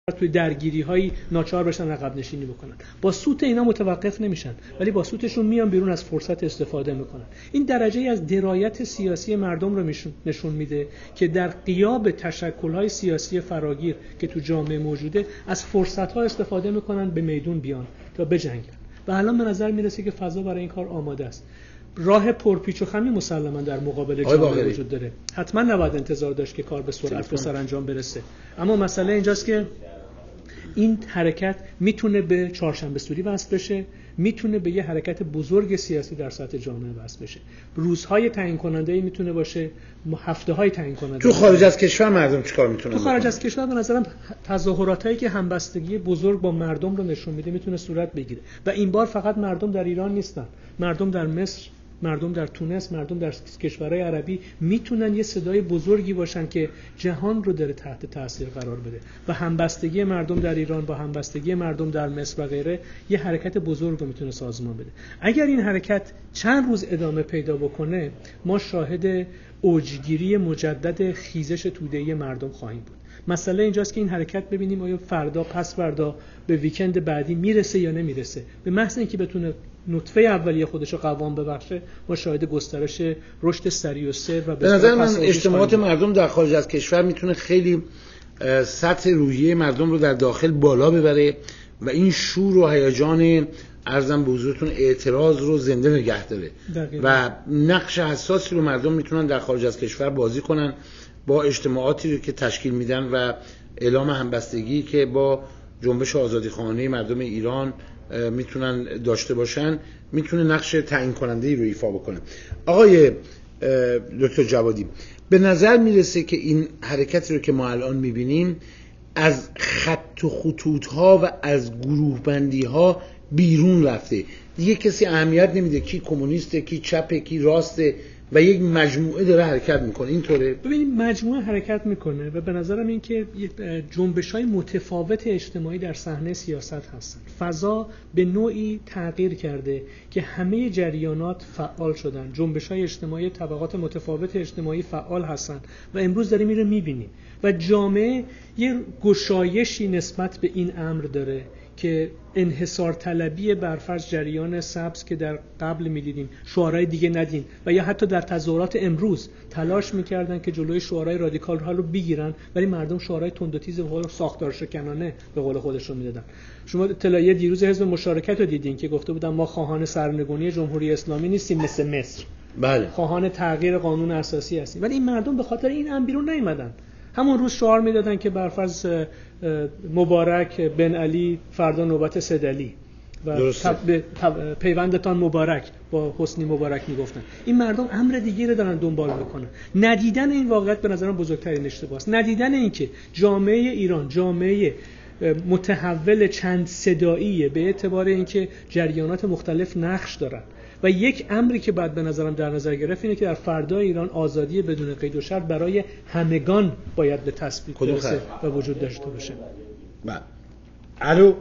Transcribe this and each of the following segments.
توی درگیری‌های ناچار بشن عقب نشینی بکنن. با سوت اینا متوقف نمیشن، ولی با سوتشون میان بیرون، از فرصت استفاده میکنن. این درجه‌ای از درایت سیاسی مردم رو نشون میده که در غیاب تشکل‌های سیاسی فراگیر که تو جامعه موجوده، از فرصت‌ها استفاده میکنن به میدون بیان تا بجنگن. و الان به نظر میرسه که فضا برای این کار آماده است. راه پرپیچ و خمی مسلماً در مقابل جامعه وجود داره. حتما نباید انتظار داشت که کار به سرعت به سرانجام برسه. اما مسئله اینجاست که این حرکت میتونه به چهارشنبه سوری وصل بشه، میتونه به یه حرکت بزرگ سیاسی در سطح جامعه وصل بشه. روزهای تعیین کننده‌ای میتونه باشه، هفته‌های تعیین کننده. تو خارج از کشور مردم چیکار میتونن؟ تو خارج از کشور به نظرم تظاهراتایی که همبستگی بزرگ با مردم رو نشون میده میتونه صورت بگیره. و این بار فقط مردم در ایران نیستن، مردم در مصر، مردم در تونس، مردم در کشورهای عربی میتونن یه صدای بزرگی باشن که جهان رو داره تحت تاثیر قرار بده. و همبستگی مردم در ایران با همبستگی مردم در مصر و غیره یه حرکت بزرگ رو میتونه سازمان بده. اگر این حرکت چند روز ادامه پیدا بکنه، ما شاهد اوجگیری مجدد خیزش توده‌ای مردم خواهیم بود. مسئله اینجاست که این حرکت ببینیم آیا فردا پس فردا به ویکند بعدی میرسه یا نمیرسه. به محض اینکه بتونه نطفه اولیه خودش رو قوام ببخشه، ما شاهد گسترش رشد سریع و سر و به نظر من اجتماعات مردم در خارج از کشور میتونه خیلی سطح روحیه مردم رو در داخل بالا ببره و این شور و هیجان ارزم به حضورتون اعتراض رو زنده نگه داره و نقش حساسی رو مردم میتونن در خارج از کشور بازی کنن با اجتماعاتی رو که تشکیل میدن و اعلام همبستگی که با جنبش آزادیخواهانه مردم ایران میتونن داشته باشن، میتونه نقش تعیین کننده‌ای رو ایفا بکنه. آقای دکتر جوادی، به نظر میرسه که این حرکتی رو که ما الان میبینیم از خط و خطوط‌ها و از گروه بندی‌ها بیرون رفته. دیگه کسی اهمیت نمیده کی کمونیسته، کی چپه، کی راسته و یک مجموعه داره حرکت میکنه. اینطوره؟ ببینید مجموعه حرکت میکنه و به نظرم این که جنبش‌های متفاوت اجتماعی در صحنه سیاست هستن. فضا به نوعی تغییر کرده که همه جریانات فعال شدن. جنبش‌های اجتماعی طبقات متفاوت اجتماعی فعال هستن و امروز داریم این رو میبینیم و جامعه یه گشایشی نسبت به این امر داره که انحصار طلبی بر فرض جریان سبز که در قبل می‌دیدیم، شعارهای دیگه ندین و یا حتی در تظاهرات امروز تلاش می‌کردن که جلوی شعارهای رادیکال رو بگیرن، ولی مردم شعارهای تند و تیز و ساختارشکنانه به قول خودشون میدادن. شما اطلاعیه دیروز حزب مشارکت رو دیدین که گفته بودن ما خواهان سرنگونی جمهوری اسلامی نیستیم مثل مصر. بله. خواهان تغییر قانون اساسی هستیم. ولی این مردم به خاطر این امر بیرون نیومدن. همون روز شعار میدادن که برفرض مبارک بن علی، فردا نوبت سید علی و پیوندتان مبارک با حسنی مبارک میگفتن. این مردم امر دیگه رو دارن دنبال میکنن. ندیدن این واقعیت به نظرم بزرگترین اشتباه است. ندیدن این که جامعه ایران جامعه متحول چند صداییه به اعتبار اینکه جریانات مختلف نقش دارن و یک امری که بعد به نظرم در نظر گرفت اینه که در فردای ایران آزادی بدون قید و شرط برای همگان باید به تثبیت برسه و وجود داشته باشه. بله. الو.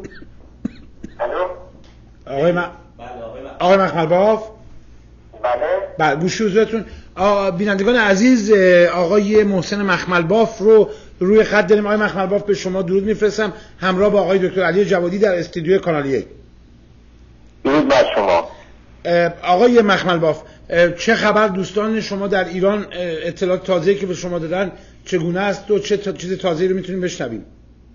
آقای مخملباف. بله. گوشی حضورتون. بینندگان عزیز، آقای محسن مخملباف رو روی خط داریم. آقای مخملباف به شما درود میفرستم همراه با آقای دکتر علی جوادی در استودیوی کانال 1. درود بر شما. آقای مخملباف، چه خبر؟ دوستان شما در ایران اطلاعات تازه‌ای که به شما دادن چگونه است و چه چیز تازه‌ای رو میتونیم بشنویم؟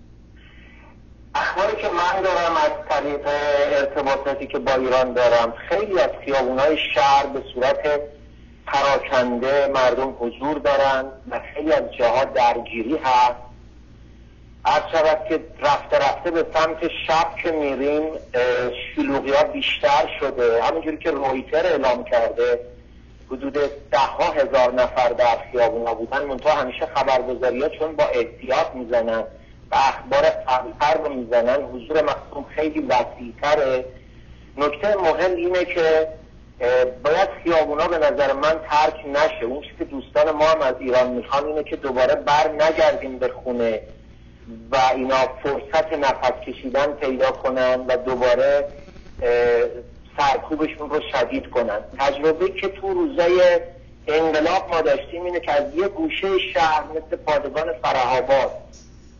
اخباری که من دارم از طریق ارتباطاتی که با ایران دارم، خیلی از خیابون‌های شهر به صورت پراکنده مردم حضور دارن و خیلی از جاها درگیری هست. عرض شود که رفته رفته به سمت شب که میریم شلوغی‌ها بیشتر شده. همونجوری که رویتر اعلام کرده حدود 10,000 نفر در خیابونا بودن، منتها همیشه خبرگزاری‌ها چون با احتیاط میزنن و اخبار قبل‌تر رو میزنن، حضور مردم خیلی وسیع‌تره. نکته مهم اینه که باید خیابونا به نظر من ترک نشه. اون چیزی که دوستان ما هم از ایران میخوان اینه که دوباره بر نگردیم به خونه و اینا فرصت نفس کشیدن پیدا کنن و دوباره سرکوبشون رو شدید کنن. تجربه که تو روزای انقلاب ما داشتیم اینه که از یه گوشه شهر مثل پادگان فره‌آباد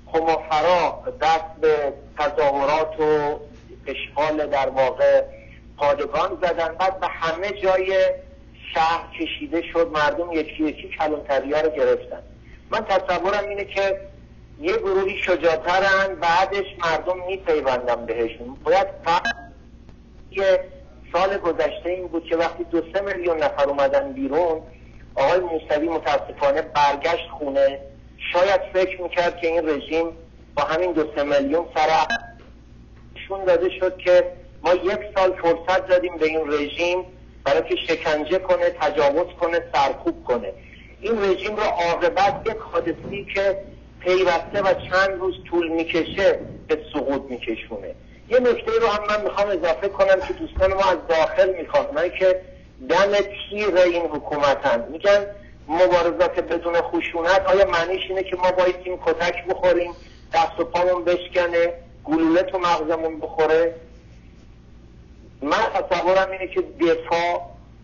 خمافرا دست به تظاهرات و اشغال در واقع پادگان زدن، بعد به همه جای شهر کشیده شد، مردم یکی یکی کلانتری‌ها رو گرفتن. من تصورم اینه که یه گروهی شجاع‌ترن، بعدش مردم میپیوندن بهشون. باید یه سال گذشته این بود که وقتی 2-3 میلیون نفر اومدن بیرون، آقای موسوی متاسفانه برگشت خونه، شاید فکر میکرد که این رژیم با همین 2-3 میلیون سرشون داده شد که ما 1 سال فرصت دادیم به این رژیم برای که شکنجه کنه، تجاوز کنه، سرکوب کنه. این رژیم رو عاقبت یک حادثه‌ای که پیوسته و چند روز طول میکشه به سقوط میکشونه. یه نکته رو هم من میخوام اضافه کنم که دوستان ما از داخل میخوان، اونایی که دم تیغ این حکومتن، میگن مبارزات بدون خشونت. آیا معنیش اینه که ما بایستیم کتک بخوریم، دست و پامون بشکنه، گلوله تو مغزمون بخوره؟ من تصورم اینه که دفاع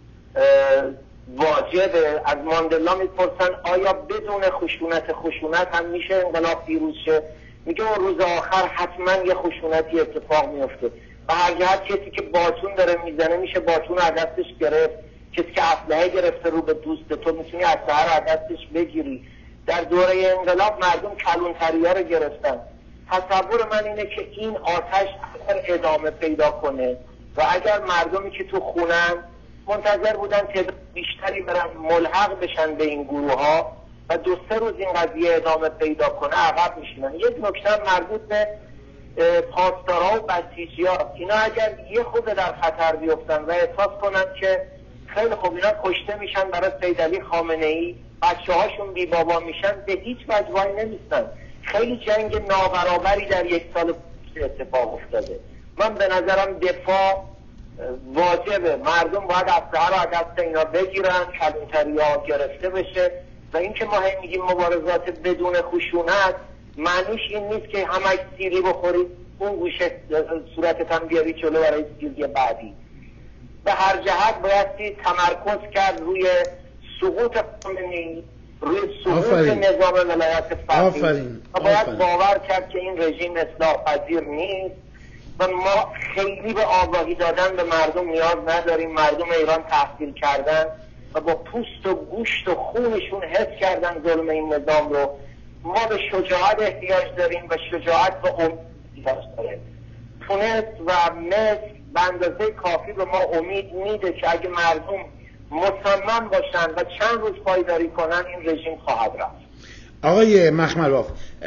واجبه. از ماندلا میپرسن آیا بدون خشونت هم میشه انقلاب پیروز شه؟ میگه اون روز آخر حتما یه خشونتی اتفاق میفته. و هر جهت کسی که باتون داره میزنه میشه باتون از دستش گرفت، کسی که اسلحه گرفته رو به دوست تو میتونی اسلحه رو از دستش بگیری. در دوره انقلاب مردم کلانتری‌ها رو گرفتن. تصور من اینه که این آتش اگر ادامه پیدا کنه و اگر مردمی که تو خونن منتظر بودن تعداد بیشتری برن ملحق بشن به این گروه ها و 2-3 روز این قضیه ادامه پیدا کنه، عقب میشینن. یک نکته مربوط به پاسدارها و بسیجی‌ها، اینا اگر یه خود در خطر بیفتن و احساس کنن که خیلی خوب اینا کشته میشن برای سیدعلی خامنه‌ای، بچه هاشون بی بابا میشن، به هیچ وجه وای نمیستن. خیلی جنگ نابرابری در 1 سال اتفاق افتاده. من به نظرم دفاع واجبه. مردم باید اسلحه رو از دست اینا بگیرن، کلانتری‌ها گرفته بشه. و اینکه ما هم میگیم مبارزات بدون خشونت، معنیش این نیست که همش سیلی بخورید اون گوشه صورتت هم بیاری جلو برای سیلی بعدی. به هر جهت باید تمرکز کرد روی سقوط خامنه‌ای، روی سقوط نظام ولایت فقیه و باید باور کرد که این رژیم اصلاح پذیر نیست و ما خیلی به آگاهی دادن به مردم نیاز نداریم. مردم ایران تحصیل کردن و با پوست و گوشت و خونشون حس کردن ظلم این نظام رو. ما به شجاعت احتیاج داریم و شجاعت به امید احتیاج داریم. تونس و مصر به اندازه کافی به ما امید میده که اگه مردم مصمم باشن و چند روز پایداری کنن این رژیم خواهد رفت. آقای مخملباف،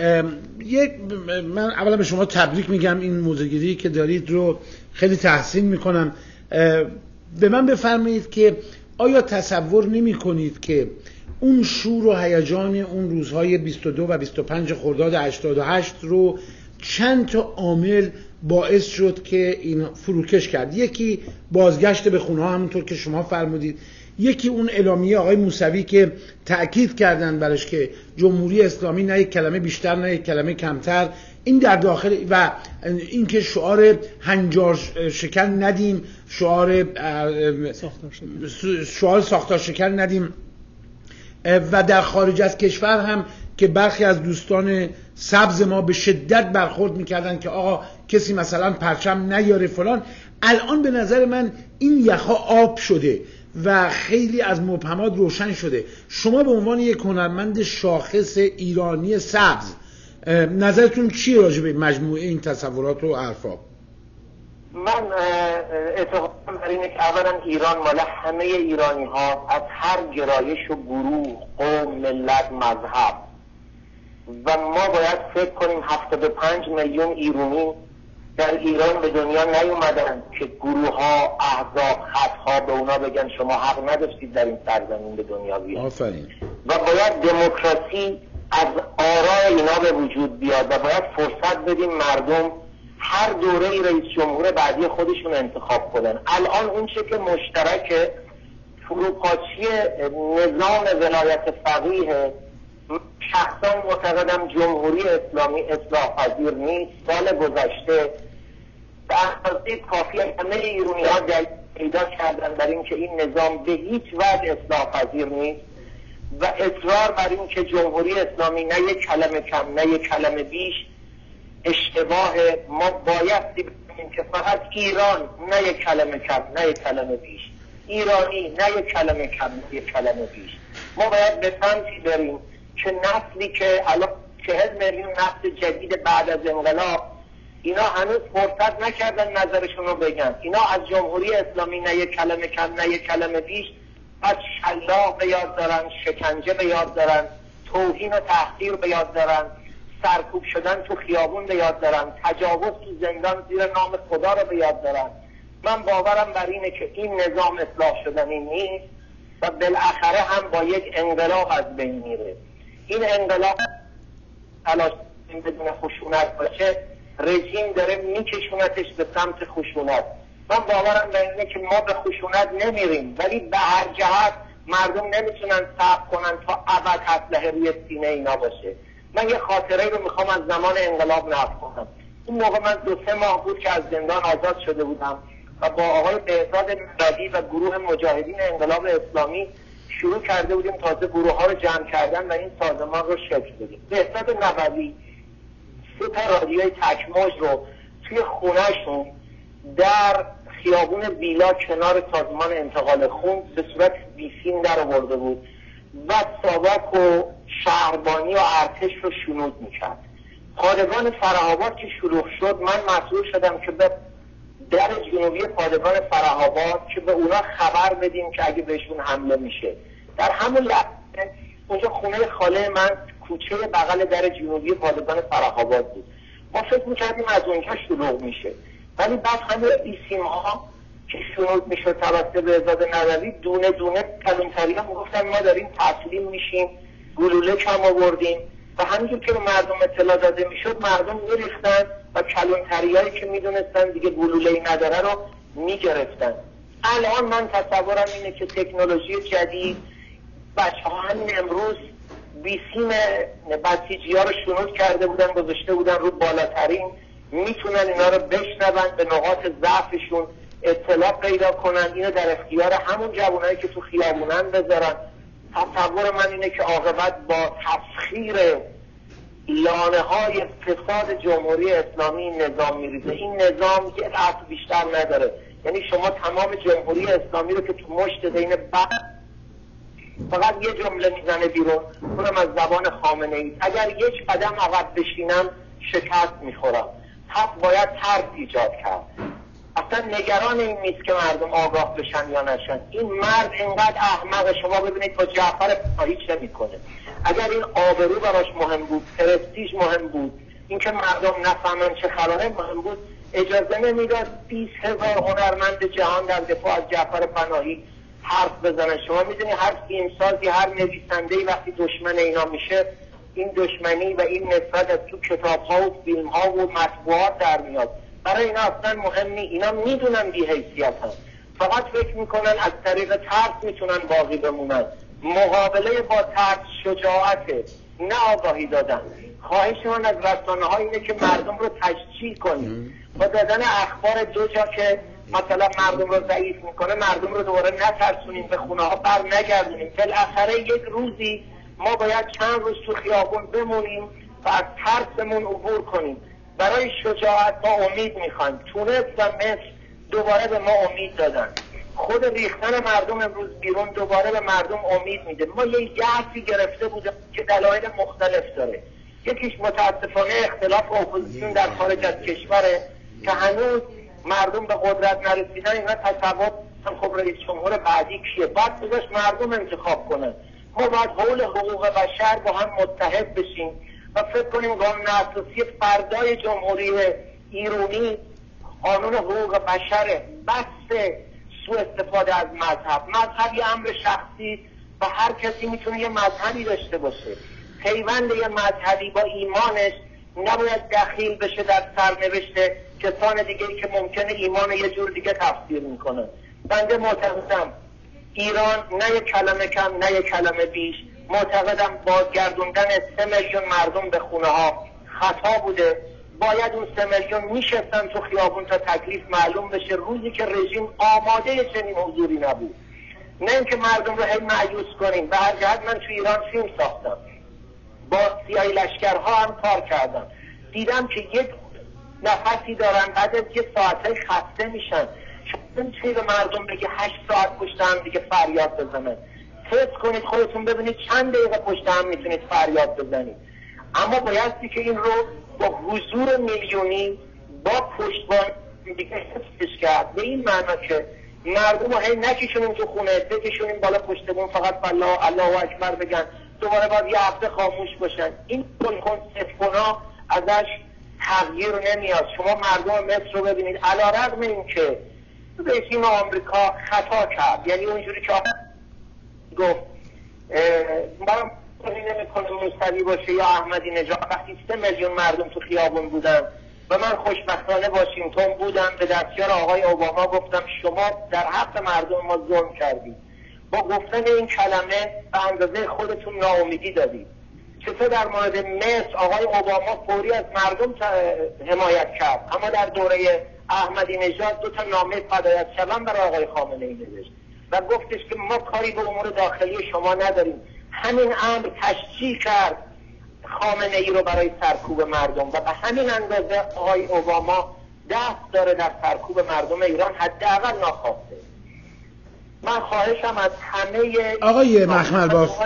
من اولا به شما تبریک میگم، این موضوعگیری که دارید رو خیلی تحسین میکنم. به من بفرمایید که آیا تصور نمی کنید که اون شور و هیجان اون روزهای 22 و 25 خرداد 88 رو چند تا عامل باعث شد که این فروکش کرد؟ یکی بازگشت به خونه ها همونطور که شما فرمودید، یکی اون اعلامیه آقای موسوی که تأکید کردن برش که جمهوری اسلامی نه یک کلمه بیشتر نه یک کلمه کمتر، این در داخل و اینکه شعار هنجار شکن ندیم، شعار ساختار شکن ندیم. و در خارج از کشور هم که برخی از دوستان سبز ما به شدت برخورد میکردن که آقا کسی مثلا پرچم نیاره فلان. الان به نظر من این یخها آب شده و خیلی از مبهمات روشن شده. شما به عنوان یک هنرمند شاخص ایرانی سبز نظرتون چیه راجع به مجموعه این تصورات و حرفا؟ من اعتقادم بر اینه که اولا ایران مال همه ایرانی ها، از هر گرایش و گروه، قوم، ملت، مذهب، و ما باید فکر کنیم 75 میلیون ایرانی در ایران به دنیا نیومدن که گروه ها، احزاب، خطها به اونا بگن شما حق نداشتید در این سرزمین به دنیا بیاید. آفرین. و باید دموکراسی از آراء اینا به وجود بیاد و باید فرصت بدیم مردم هر دوره رئیس جمهور بعدی خودشون انتخاب کنن. الان اون چه که مشترک فروپاشی نظام ولایت فقیه، شخصا معتقدم جمهوری اسلامی اصلاح پذیر نیست. سال گذشته به اندازه کافی همه ایرانی ها پیدا کردن برای اینکه این نظام به هیچ وجه اصلاح پذیر نیست و اصرار بر این که جمهوری اسلامی نه یک کلمه کم نه یک کلمه بیش اشتباه. ما باید بگیم که فقط ایران نه یک کلمه کم نه یک کلمه بیش، ایرانی نه یک کلمه کم نه یک کلمه بیش. ما باید به سمتی بریم که نسلی که الان 40 میلیون نسل جدید بعد از انقلاب، اینا هنوز فرصت نکردن نظرشون رو بگن. اینا از جمهوری اسلامی نه یک کلمه کم نه یک کلمه بیش از شلاق به یاد دارن، شکنجه به یاد دارن، توهین و تحقیر به یاد دارن، سرکوب شدن تو خیابون به یاد دارن، تجاوز تو زندان زیر نام خدا رو به یاد دارن. من باورم بر اینه که این نظام اصلاح شدنی نیست و بالاخره هم با یک انقلاب از بین میره. این انقلاب تلاش بدون خشونت باشه، رژیم داره میکشونتش به سمت خشونت. من باورم بر اینه که ما به خشونت نمیریم، ولی به هر جهت مردم نمیتونن صبر کنن تا ابد اسلحه روی سینه اینا باشه. من یه خاطره رو میخوام از زمان انقلاب نقل کنم. اون موقع من 2-3 ماه بود که از زندان آزاد شده بودم و با آقای بهزاد نبوی و گروه مجاهدین انقلاب اسلامی شروع کرده بودیم تازه گروه ها رو جمع کردن و این سازمان رو شکل بدیم. بهزاد نبوی 3 تا رادیوی تکموج رو توی خونهشون در خیابون بیلا کنار سازمان انتقال خون به صورت بیسیم در آورده بود و ساواک و شهربانی و ارتش رو شنود میکرد. پادگان فره‌آباد که شلوغ شد، من مسئول شدم که به در جنوبی پادگان فره‌آباد که به اونا خبر بدیم که اگه بهشون حمله میشه. در همون لحظه اونجا خونه خاله من کوچه بغل در جنوبی پادگان فره‌آباد بود. ما فکر میکردیم از اونجا شلوغ میشه، ولی بعد همه بیسیم ها که شنود میشد توسط بهزاد نبوی دونه دونه کلانتری ها میگفتن ما داریم تسلیم میشیم، گلوله کم آوردیم و همینجور که به مردم اطلاع داده میشد مردم میریختن و کلانتری هایی که میدونستن دیگه گلوله‌ای نداره رو میگرفتن. الان من تصورم اینه که تکنولوژی جدید، بچه ها همین امروز بیسیم بسیجی ها رو شنود کرده بودن، گذاشته بودن رو بالاترین، میتونن اینا رو بشنون، به نقاط ضعفشون اطلاع پیدا کنن، اینو در اختیار همون جوانایی که تو خیابونن بذارن. تصور من اینه که عاقبت با تسخیر لانه های فساد جمهوری اسلامی نظام میریزه. این نظام یه دست بیشتر نداره، یعنی شما تمام جمهوری اسلامی رو که تو مشت دین فقط یه جمله میزنه بیرون، اونم از زبان خامنه ای: اگر یک قدم عقب بشینم شکست میخورم. پس باید ترس ایجاد کرد. اصلا نگران این نیست که مردم آگاه بشن یا نشن. این مرد اینقدر احمقه. شما ببینید با جعفر پناهی چه میکنه. اگر این آبرو براش مهم بود، پرستیژ مهم بود، اینکه مردم نفهمن چه خبره مهم بود، اجازه نمیداد 20,000 هنرمند جهان در دفاع از جعفر پناهی حرف بزنن. شما میدونی هر فیلمسازی، هر نویسنده‌ای وقتی دشمن اینا میشه، این دشمنی و این نفرت از تو کتاب‌ها و فیلم‌ها و مطبوعات در میاد. برای اینا اصلا مهم نیست. اینا میدونن بی حیثیت هم، فقط فکر میکنن از طریق ترس میتونن باقی بمونن. مقابله با ترس شجاعته، نه آگاهی دادن. خواهش من از رسانه‌ها اینه که مردم رو تشجیع کنیم با دادن اخبار دو جا که مثلا مردم رو ضعیف میکنه، مردم رو دوباره نترسونیم، به خونه ها بر نگردونیم. بالاخره یک روزی ما باید چند روز تو خیابون بمونیم و از ترسمون عبور کنیم. برای شجاعت ما امید میخوایم. تونس و مصر دوباره به ما امید دادن. خود ریختن مردم امروز بیرون دوباره به مردم امید میده. ما یه یأسی گرفته بودیم که دلایل مختلف داره. یکیش متاسفانه اختلاف اپوزیسیون در خارج از کشوره که هنوز مردم به قدرت نرسیدن. اینا تصور خب رئیس جمهور بعدی کیه، بعد بذارش مردم انتخاب کنن. ما باید حول حقوق بشر با هم متحد بشیم و فکر کنیم قانون اساسی فردای جمهوری ایرانی قانون حقوق بشره، بس سوء استفاده از مذهب یه امر شخصی و هر کسی میتونه یه مذهبی داشته باشه. پیوند یه مذهبی با ایمانش نباید دخیل بشه در سرنوشت کسان دیگه‌ای که ممکنه ایمان یه جور دیگه تفسیر میکنن. بنده معتقدم ایران نه یک کلمه کم نه یک کلمه بیش، معتقدم بازگردوندن 3 میلیون مردم به خونه ها خطا بوده. باید اون 3 میلیون میشستن تو خیابون تا تکلیف معلوم بشه. روزی که رژیم آماده چنین حضوری نبود نه اینکه مردم رو هی مایوس کنیم. به هر جهت من تو ایران فیلم ساختم، با سیاهی لشکرها هم کار کردم، دیدم که یک نفسی دارن بعد از یه ساعته خسته میشن. شما نمیتونید به مردم بگه 8 ساعت پشت هم دیگه فریاد بزنن. تست کنید خودتون ببینید چند دقیقه پشت هم میتونید فریاد بزنید. اما بایستی که این رو با حضور میلیونی با پشتوان دیگه حفظش کرد، به این معنا که مردم رو هی نکشونیم تو خونه، بکشونیم بالا پشتمون فقط الله اکبر بگن، دوباره باید یه هفته خاموش باشن. این کنسپت‌ها ازش تغییر نمیاد. شما مردم مصر رو ببینید، علیرغم این که رژیم آمریکا خطا کرد، یعنی اونجوری که گفت من نمی‌کنه موسوی باشه یا احمدی نژاد، وقتی 3 میلیون مردم تو خیابون بودن و من خوشبختانه واشنگتن بودم، به دستیار آقای اوباما گفتم شما در حق مردم ما ظلم کردید، با گفتن این کلمه به اندازه خودتون ناامیدی دادید. چطور در مورد مصر آقای اوباما فوری از مردم حمایت کرد، اما در دوره احمدی نژاد 2 نامه فدایت شوم برای آقای خامنه‌ای نوشت و گفتش که ما کاری به امور داخلی شما نداریم. همین امر تشجیع کرد خامنه‌ای رو برای سرکوب مردم و به همین اندازه آقای اوباما دست داره در سرکوب مردم ایران، حداقل ناخواسته. من خواهشم از همه آقای مخملباف،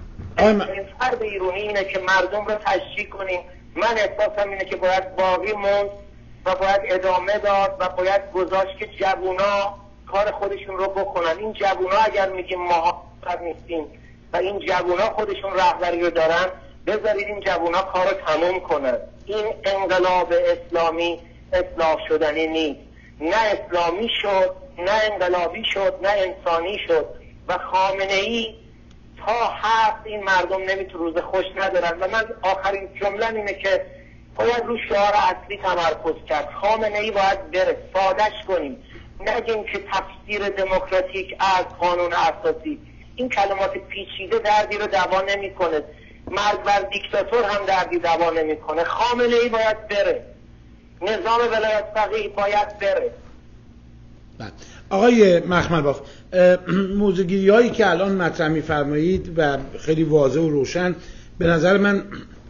فرد ایرانی اینه که مردم رو تشجیع کنیم. من احساسم اینه که باید باقی موند و باید ادامه داد و باید گذاشت که جوونا کار خودشون رو بکنن. این جوونا اگر میگیم ما نیستیم و این جوونا خودشون رهبری رو دارن، بذارید این جوونا کار رو تموم کنن. این انقلاب اسلامی اصلاح شدنی نیست، نه اسلامی شد، نه انقلابی شد، نه انسانی شد و خامنه‌ای تا هست این مردم نمیتونه روز خوش ندارن. و من آخرین جمله اینه که باید رو شعار اصلی تمرکز کرد. خامنه‌ای باید بره، سادش کنیم، نگیم که تفسیر دموکراتیک از قانون اساسی، این کلمات پیچیده دردی رو دوا نمیکنه. مرگ بر دیکتاتور هم دردی دوا نمیکنه. خامنه‌ای باید بره، نظام ولایت فقیه باید بره. آقای مخملباف، موضوعگیری هایی که الان مطرح می‌فرمایید و خیلی واضح و روشن به نظر من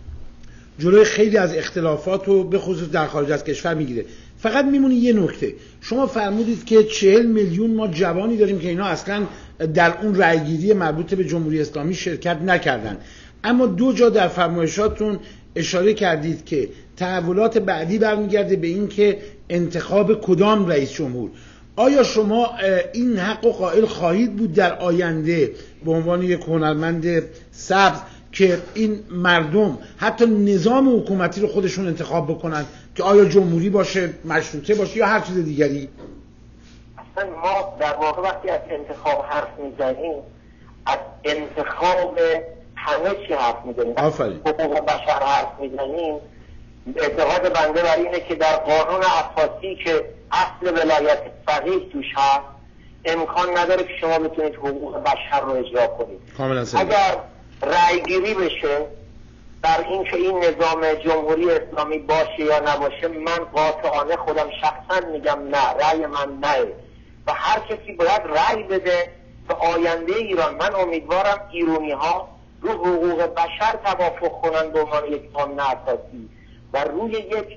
جلوی خیلی از اختلافات رو به خصوص در خارج از کشور میگیره. فقط میمونه یه نکته. شما فرمودید که 40 میلیون ما جوانی داریم که اینا اصلا در اون رأیگیری مربوط به جمهوری اسلامی شرکت نکردن، اما 2 جا در فرمایشاتون اشاره کردید که تحولات بعدی برمیگرده به این که انتخاب کدام رئیس جمهور. آیا شما این حق و قائل خواهید بود در آینده به عنوان یک هنرمند سبز که این مردم حتی نظام حکومتی رو خودشون انتخاب بکنن که آیا جمهوری باشه، مشروطه باشه یا هر چیز دیگری؟ اصلا ما در واقع وقتی از انتخاب حرف میزنیم از انتخاب همه چی حرف میزنیم. حقوق بشر حرف میزنیم. اعتقاد بنده بر اینه که در قانون اساسی که اصل ولایت فقیه توش هست امکان نداره که شما بتونید حقوق بشر رو اجرا کنید. اگر رأی گیری بشه در این که این نظام جمهوری اسلامی باشه یا نباشه، من قاطعانه خودم شخصا میگم نه، رأی من نه و هر کسی باید رأی بده به آینده ایران. من امیدوارم ایرانی ها رو حقوق بشر توافق کنن به عنوان یک قانون اساسی و روی یک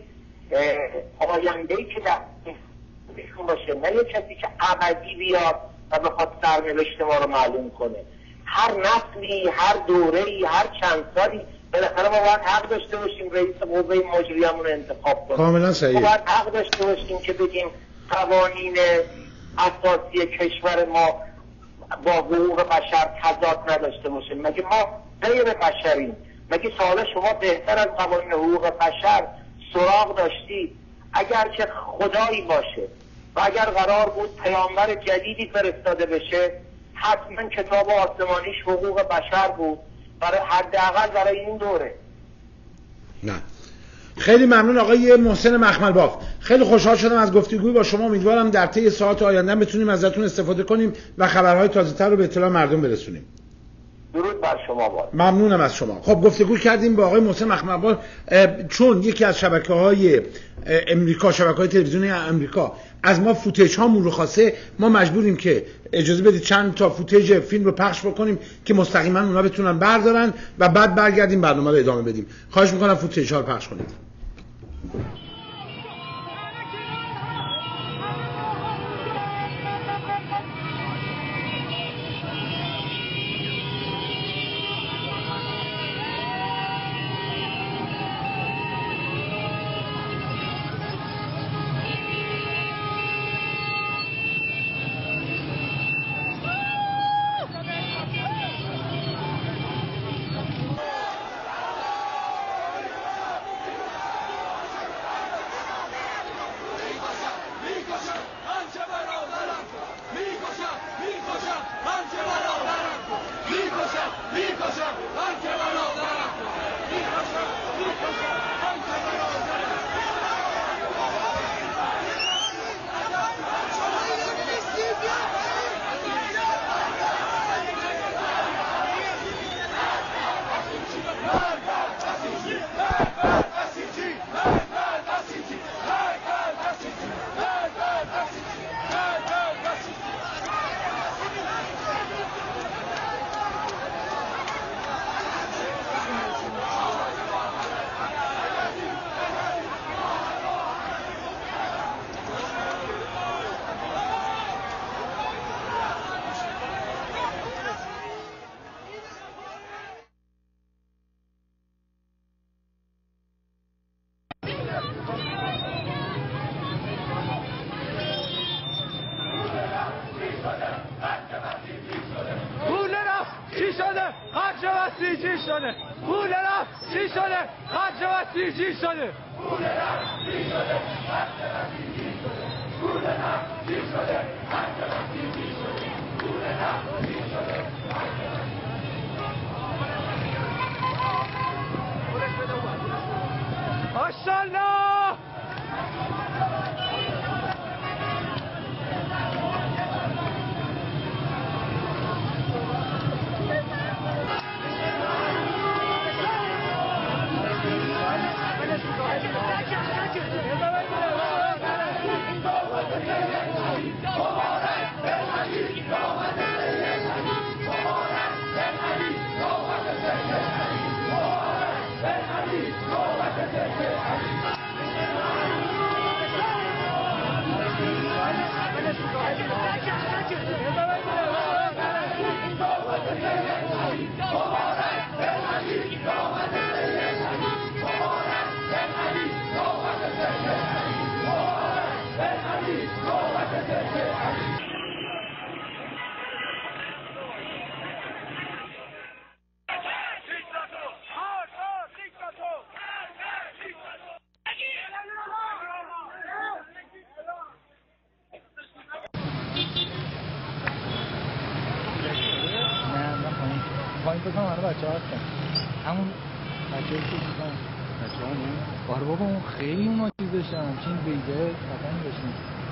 آینده‌ای که در بهشون باشه، نه یک کسی که ابدی بیاد و بخواد سرنوشت ما رو معلوم کنه. هر نسلی، هر دوره‌ای، هر چند سالی بالاخره ما باید حق داشته باشیم رئیس قوه مجریمون رو انتخاب کنیم. کاملا صحیح. ما باید حق داشته باشیم که بگیم قوانین اساسی کشور ما با حقوق بشر تضاد نداشته باشه. مگه ما غیر بشریم؟ مگه سوال شما بهتر از قوانین حقوق بشر سراغ داشتید؟ اگر که خدایی باشه و اگر قرار بود پیامبر جدیدی فرستاده بشه، حتما کتاب آسمانیش حقوق بشر بود، برای حداقل برای این دوره. نه. خیلی ممنون آقای محسن مخملباف. خیلی خوشحال شدم از گفتگوی با شما. امیدوارم در طی ساعات آینده بتونیم ازتون استفاده کنیم و خبرهای تازه‌تر رو به اطلاع مردم برسونیم. درود بر شما باد. ممنونم از شما. خب گفتگو کردیم با آقای محسن مخمربار. چون یکی از شبکه‌های امریکا، شبکه‌های تلویزیونی امریکا از ما فوتیج هامون رو خواسته، ما مجبوریم که اجازه بدید چند تا فوتیج فیلم رو پخش بکنیم که مستقیما اونا بتونن بردارن و بعد برگردیم برنامه رو ادامه بدیم. خواهش می‌کنم فوتیج ها رو پخش کنید. همون بچه‌ای که دیدن بچه‌هامون آره بابا اون خیلی اونا چیز داشتن همچین بیگه قطعا داشتن.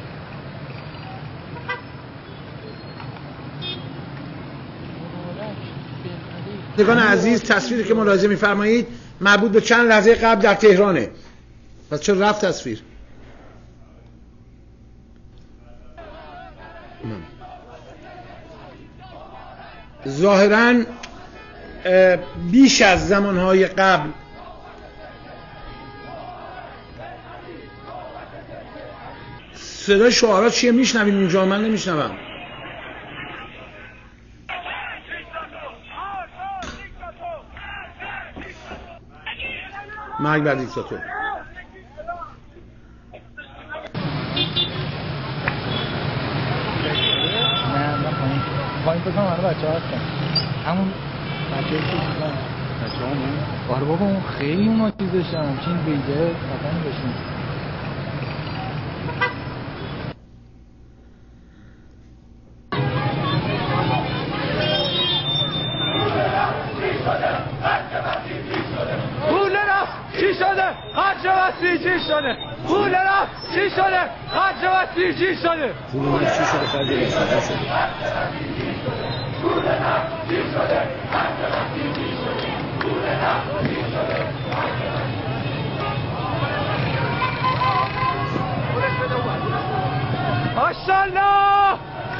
دوستان عزیز، تصویری که ملاحظه می‌فرمایید مربوط به چند لحظه قبل در تهرانه. پس چرا رفت تصویر؟ ظاهراً بیش از زمانهای قبل صدای شعارات چیه میشنویم اونجا؟ من نمیشنوم. مرگ بر دیکتاتور. پایین بزن آره بچه ها هستن همون بچه هایی که دیدن بچه همون آره بابا اون خیلی اونا چیز داشتن همچین بیگه قطعا داشتن. پول رفت چی شده؟ خرج بسیجی شده. پول رفت چی شده؟ خرج بسیجی شده. پول رفت چی شده؟ خرج بسیجی شده. ماشاءالله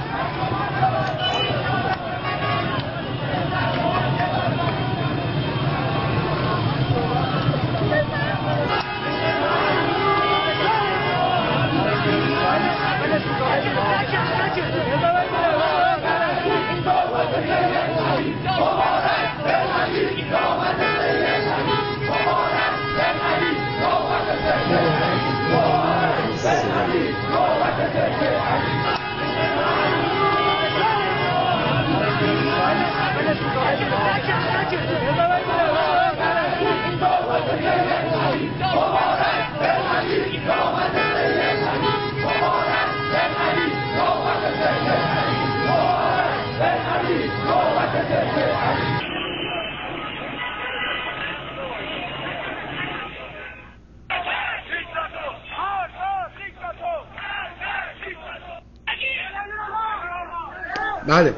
بله.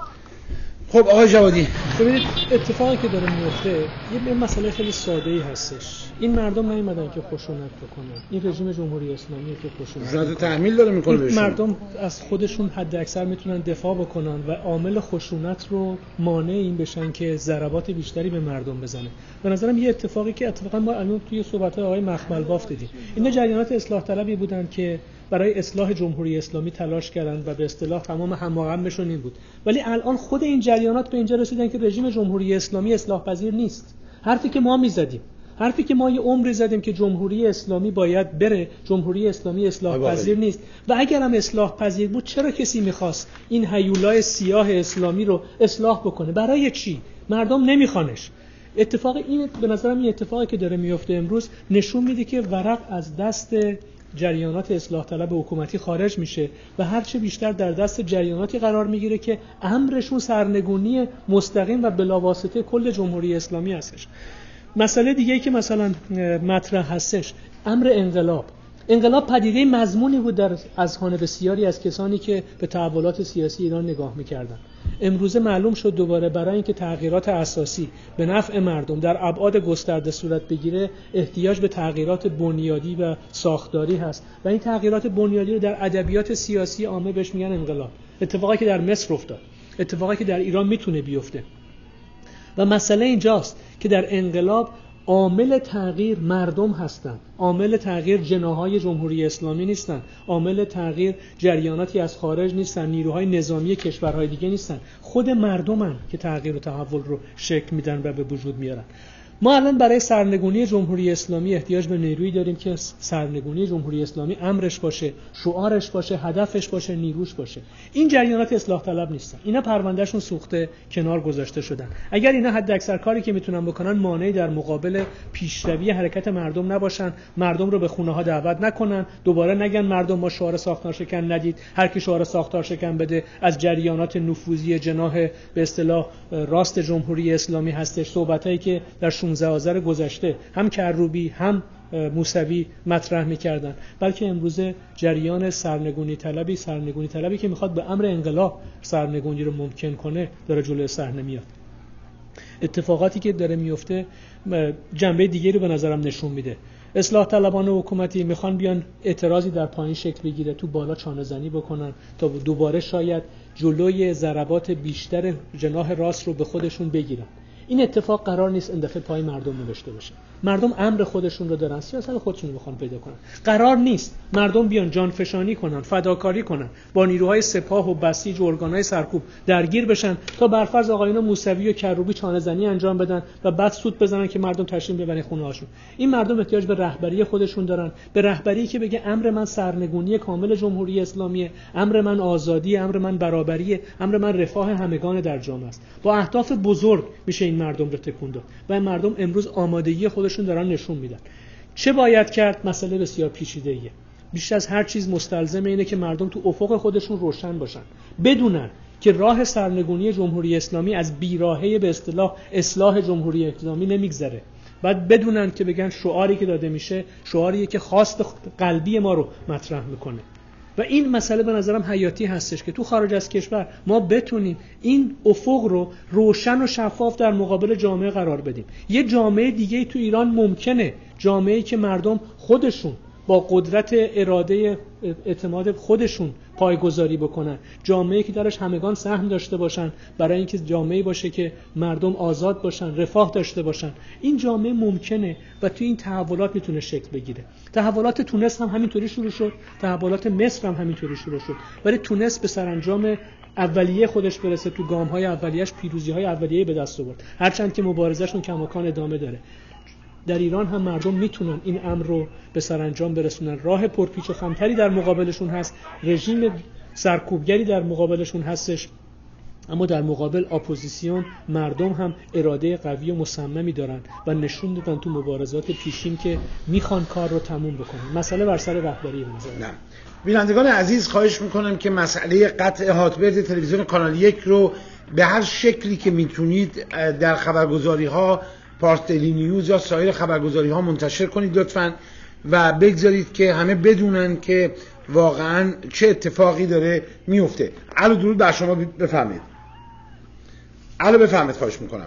خب آقای جوادی، ببینید اتفاقی که داره میفته یه مسئله خیلی ساده‌ای هستش. این مردم نیومدن که خشونت بکنن. این رژیم جمهوری اسلامی که خشونت تحمیل داره میکنه بهشون. مردم از خودشون حد اکثر میتونن دفاع بکنن و عامل خشونت رو مانع این بشن که ضربات بیشتری به مردم بزنه. به نظرم یه اتفاقی که اتفاقا ما الان توی صحبت‌های آقای مخمل باف دیدیم. اینا جریانات اصلاح طلبی بودن که برای اصلاح جمهوری اسلامی تلاش کردند و به اصطلاح تمام هماغمشون این بود. ولی الان خود این جریانات به اینجا رسیدن که رژیم جمهوری اسلامی اصلاح پذیر نیست. حرفی که ما میزدیم، حرفی که ما یه عمری زدیم که جمهوری اسلامی باید بره، جمهوری اسلامی اصلاح پذیر نیست و اگر هم اصلاح پذیر بود چرا کسی میخواست این هیولای سیاه اسلامی رو اصلاح بکنه؟ برای چی؟ مردم نمیخوانش. اتفاق این به نظرم این اتفاقی که داره میفته امروز نشون میده که ورق از دست جریانات اصلاح طلب حکومتی خارج میشه و هرچه بیشتر در دست جریاناتی قرار میگیره که امرشون سرنگونی مستقیم و بلاواسطه کل جمهوری اسلامی هستش. مسئله دیگه‌ای که مثلا مطرح هستش امر انقلاب پدیده مضمونی بود در اذهان بسیاری از کسانی که به تحولات سیاسی ایران نگاه میکردن. امروزه معلوم شد دوباره برای اینکه تغییرات اساسی به نفع مردم در ابعاد گسترده صورت بگیره احتیاج به تغییرات بنیادی و ساختاری هست و این تغییرات بنیادی رو در ادبیات سیاسی عامه بهش میگن انقلاب. اتفاقی که در مصر افتاد، اتفاقی که در ایران میتونه بیفته. و مسئله اینجاست که در انقلاب عامل تغییر مردم هستند، عامل تغییر جناح‌های جمهوری اسلامی نیستند، عامل تغییر جریاناتی از خارج نیستند، نیروهای نظامی کشورهای دیگه نیستند، خود مردمن که تغییر و تحول رو شکل میدن و به وجود میارن. ما الان برای سرنگونی جمهوری اسلامی احتیاج به نیرویی داریم که سرنگونی جمهوری اسلامی امرش باشه، شعارش باشه، هدفش باشه، نیروش باشه. این جریانات اصلاح طلب نیستن. اینا پروندهشون سوخته، کنار گذاشته شدن. اگر اینا حد اکثر کاری که میتونن بکنن مانعی در مقابل پیشروی حرکت مردم نباشن، مردم رو به خونه ها دعوت نکنن، دوباره نگن مردم ما شعار ساختار شکن ندید، هر کی شعار ساختار شکن بده از جریانات نفوذی جناح به اصطلاح راست جمهوری اسلامی هستش. صحبتایی که در 16 آذر گذشته هم کروبی هم موسوی مطرح می‌کردن، بلکه امروزه جریان سرنگونی طلبی که میخواد به امر انقلاب سرنگونی رو ممکن کنه داره جلوی صحنه میاد. اتفاقاتی که داره میفته جنبه دیگه رو به نظرم نشون میده. اصلاح طلبان حکومتی میخوان بیان اعتراضی در پایین شکل بگیره، تو بالا چانه زنی بکنن تا دوباره شاید جلوی ضربات بیشتر جناح راست رو به خودشون بگیرن. این اتفاق قرار نیست این دفعه پای مردم نوشته بشه. مردم امر خودشون رو دارن، سیاست خودشون رو میخوان پیدا کنن. قرار نیست مردم بیان جانفشانی کنن، فداکاری کنن، با نیروهای سپاه و بسیج و ارگانهای سرکوب درگیر بشن تا برفرض آقایون موسوی و کروبی چانه زنی انجام بدن و بعد سود بزنن که مردم تشریم ببرن خونه هاشون. این مردم احتیاج به رهبری خودشون دارن، به رهبری که بگه امر من سرنگونی کامل جمهوری اسلامیه، امر من آزادی، امر من برابری، امر من رفاه همگان در جامعه است. با اهداف بزرگ میشه این مردم رو تکون داد و این مردم امروز آمادگی خودشون دارن نشون میدن. چه باید کرد؟ مسئله بسیار پیچیده‌ایه. بیش از هر چیز مستلزم اینه که مردم تو افق خودشون روشن باشن، بدونن که راه سرنگونی جمهوری اسلامی از بیراهه به اصطلاح اصلاح جمهوری اسلامی نمیگذره. بعد بدونن که بگن شعاری که داده میشه شعاریه که خواست قلبی ما رو مطرح میکنه. و این مسئله به نظرم حیاتی هستش که تو خارج از کشور ما بتونیم این افق رو روشن و شفاف در مقابل جامعه قرار بدیم. یه جامعه دیگه تو ایران ممکنه، جامعه‌ای که مردم خودشون با قدرت اراده اعتماد خودشون پایگذاری بکنن، جامعه‌ای که درش همگان سهم داشته باشن، برای اینکه جامعه‌ای باشه که مردم آزاد باشن، رفاه داشته باشن. این جامعه ممکنه و تو این تحولات میتونه شکل بگیره. تحولات تونس هم همینطوری شروع شد، تحولات مصر هم همینطوری شروع شد، ولی تونس به سرانجام اولیه خودش برسه، تو گام‌های اولیه‌اش پیروزی‌های اولیه به دست آورد، هرچند که مبارزه‌شون کماکان ادامه داره. در ایران هم مردم میتونن این امر رو به سرانجام برسونن. راه پرپیچ و خمتری در مقابلشون هست، رژیم سرکوبگری در مقابلشون هستش، اما در مقابل اپوزیسیون مردم هم اراده قوی و مصممی دارن و نشون دادن تو مبارزات پیشین که میخوان کار رو تموم بکنن. مسئله بر سر رهبری به نظر من. بینندگان عزیز، خواهش میکنم که مسئله قطع هاتبرد تلویزیون کانال 1 رو به هر شکلی که میتونید در خبرگزاری‌ها، پارس دیلی نیوز یا سایر خبرگزاری‌ها منتشر کنید لطفاً و بگذارید که همه بدونن که واقعاً چه اتفاقی داره میفته. الو درود بر شما، بفرمایید. الو بفرمایید، خواهش میکنم.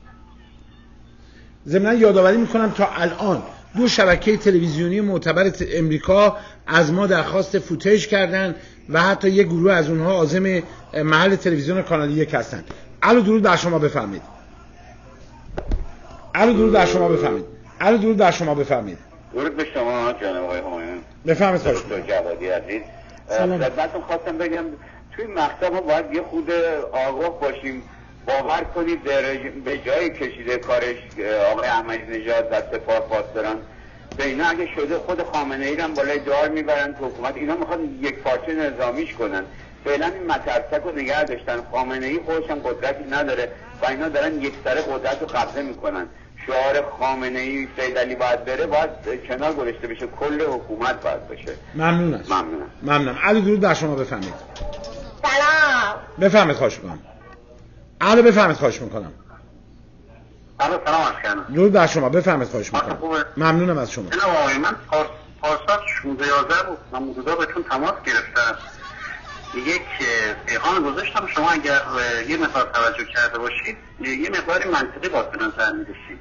ضمناً یادآوری میکنم تا الان 2 شبکه تلویزیونی معتبر امریکا از ما درخواست فوتیج کردن و حتی یک گروه از اونها عازم محل تلویزیون کانال 1 هستن. الو درود بر شما، بفرمایید. الو درود بر شما، بفرمایید. الو درود بر شما، بفرمایید. درود به شما جناب آقای همایون. بفرمایید. خواهش می‌کنم. جوادی عزیز، خدمتتون خواستم بگم توی مکتب ما باید یه خود آگاه باشیم. باور کنید به جای کشیده کارش آقای احمدی نژاد و سپاه پاسداران به اینا اگه شده خود خامنه‌ای رو هم بالای دار میبرن تو حکومت. اینا میخوان یک پارچه نظامیش کنن. فعلا این مترسک رو نگه داشتن. خامنه‌ای خودش هم قدرتی نداره و اینا دارن یک سره قدرت رو قبضه میکنن. شعار خامنه‌ای سید علی باید بره، باید کنار گذاشته بشه، کل حکومت باید بشه. ممنونم. علی درود بر شما، بفرمایید. سلام. بفرمایید، خواهش می‌کنم. علی بفرمایید، خواهش می‌کنم. سلام علیکم. درود بر شما، بفرمایید، خواهش می‌کنم. ممنونم از شما. جناب آقای، من پارسال 16 بود من موجودا بهتون تماس گرفتم. یک پیغام گذاشتم، شما اگر یه مقدار توجه کرده باشید یه مقداری منطقی باید به نظر می‌رسید.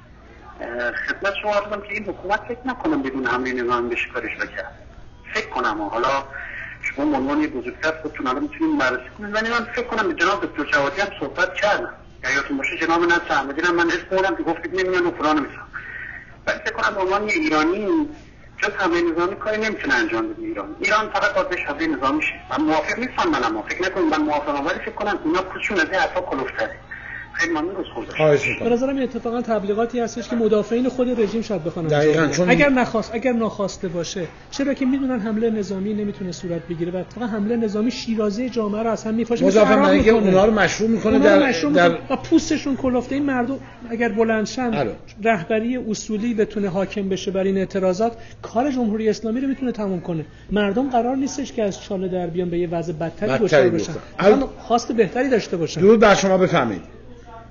خدمت شما عرضم که این حکومت فکر نکنم بدون حمله نظامی بشه کارش بکرد. فکر کنم حالا شما عنوان بزرگتر خودتون الان میتونید بررسی کنید، ولی من فکر کنم به جناب دکتر جوادی هم صحبت کردم. یادتون باشه جناب نصر احمدی هم من اسم بردم که گفتید نمیان و فلان میسن. ولی فکر کنم به عنوان ایرانی جز حمله نظامی کاری نمیتونه انجام بده. ایران فقط باید بهش حمله نظامی شه. من موافق نیستم، منم فکر نکنم من موافقم، ولی فکر کنم اونا پوشون از این حرفا کلوفتره. خیلی ممنون از خودتون. به نظرم این اتفاقا تبلیغاتی هستش که مدافعین خود رژیم شاید بخوان دقیقاً. اگر ناخواسته باشه، چرا که میدونن حمله نظامی نمیتونه صورت بگیره و اتفاقا حمله نظامی شیرازه جامعه رو از هم میپاشه، مضافه میکنه، اونا رو مشروع میکنه در و پوستشون کلفته. این مردم اگر بلندشن رهبری اصولی بتونه حاکم بشه بر این اعتراضات، کار جمهوری اسلامی رو میتونه تموم کنه. مردم قرار نیستش که از چاله در بیان به یه وضع بدتری دچار بشن، اصلا خواست بهتری داشته باشن. درود بر شما، بفرمایید.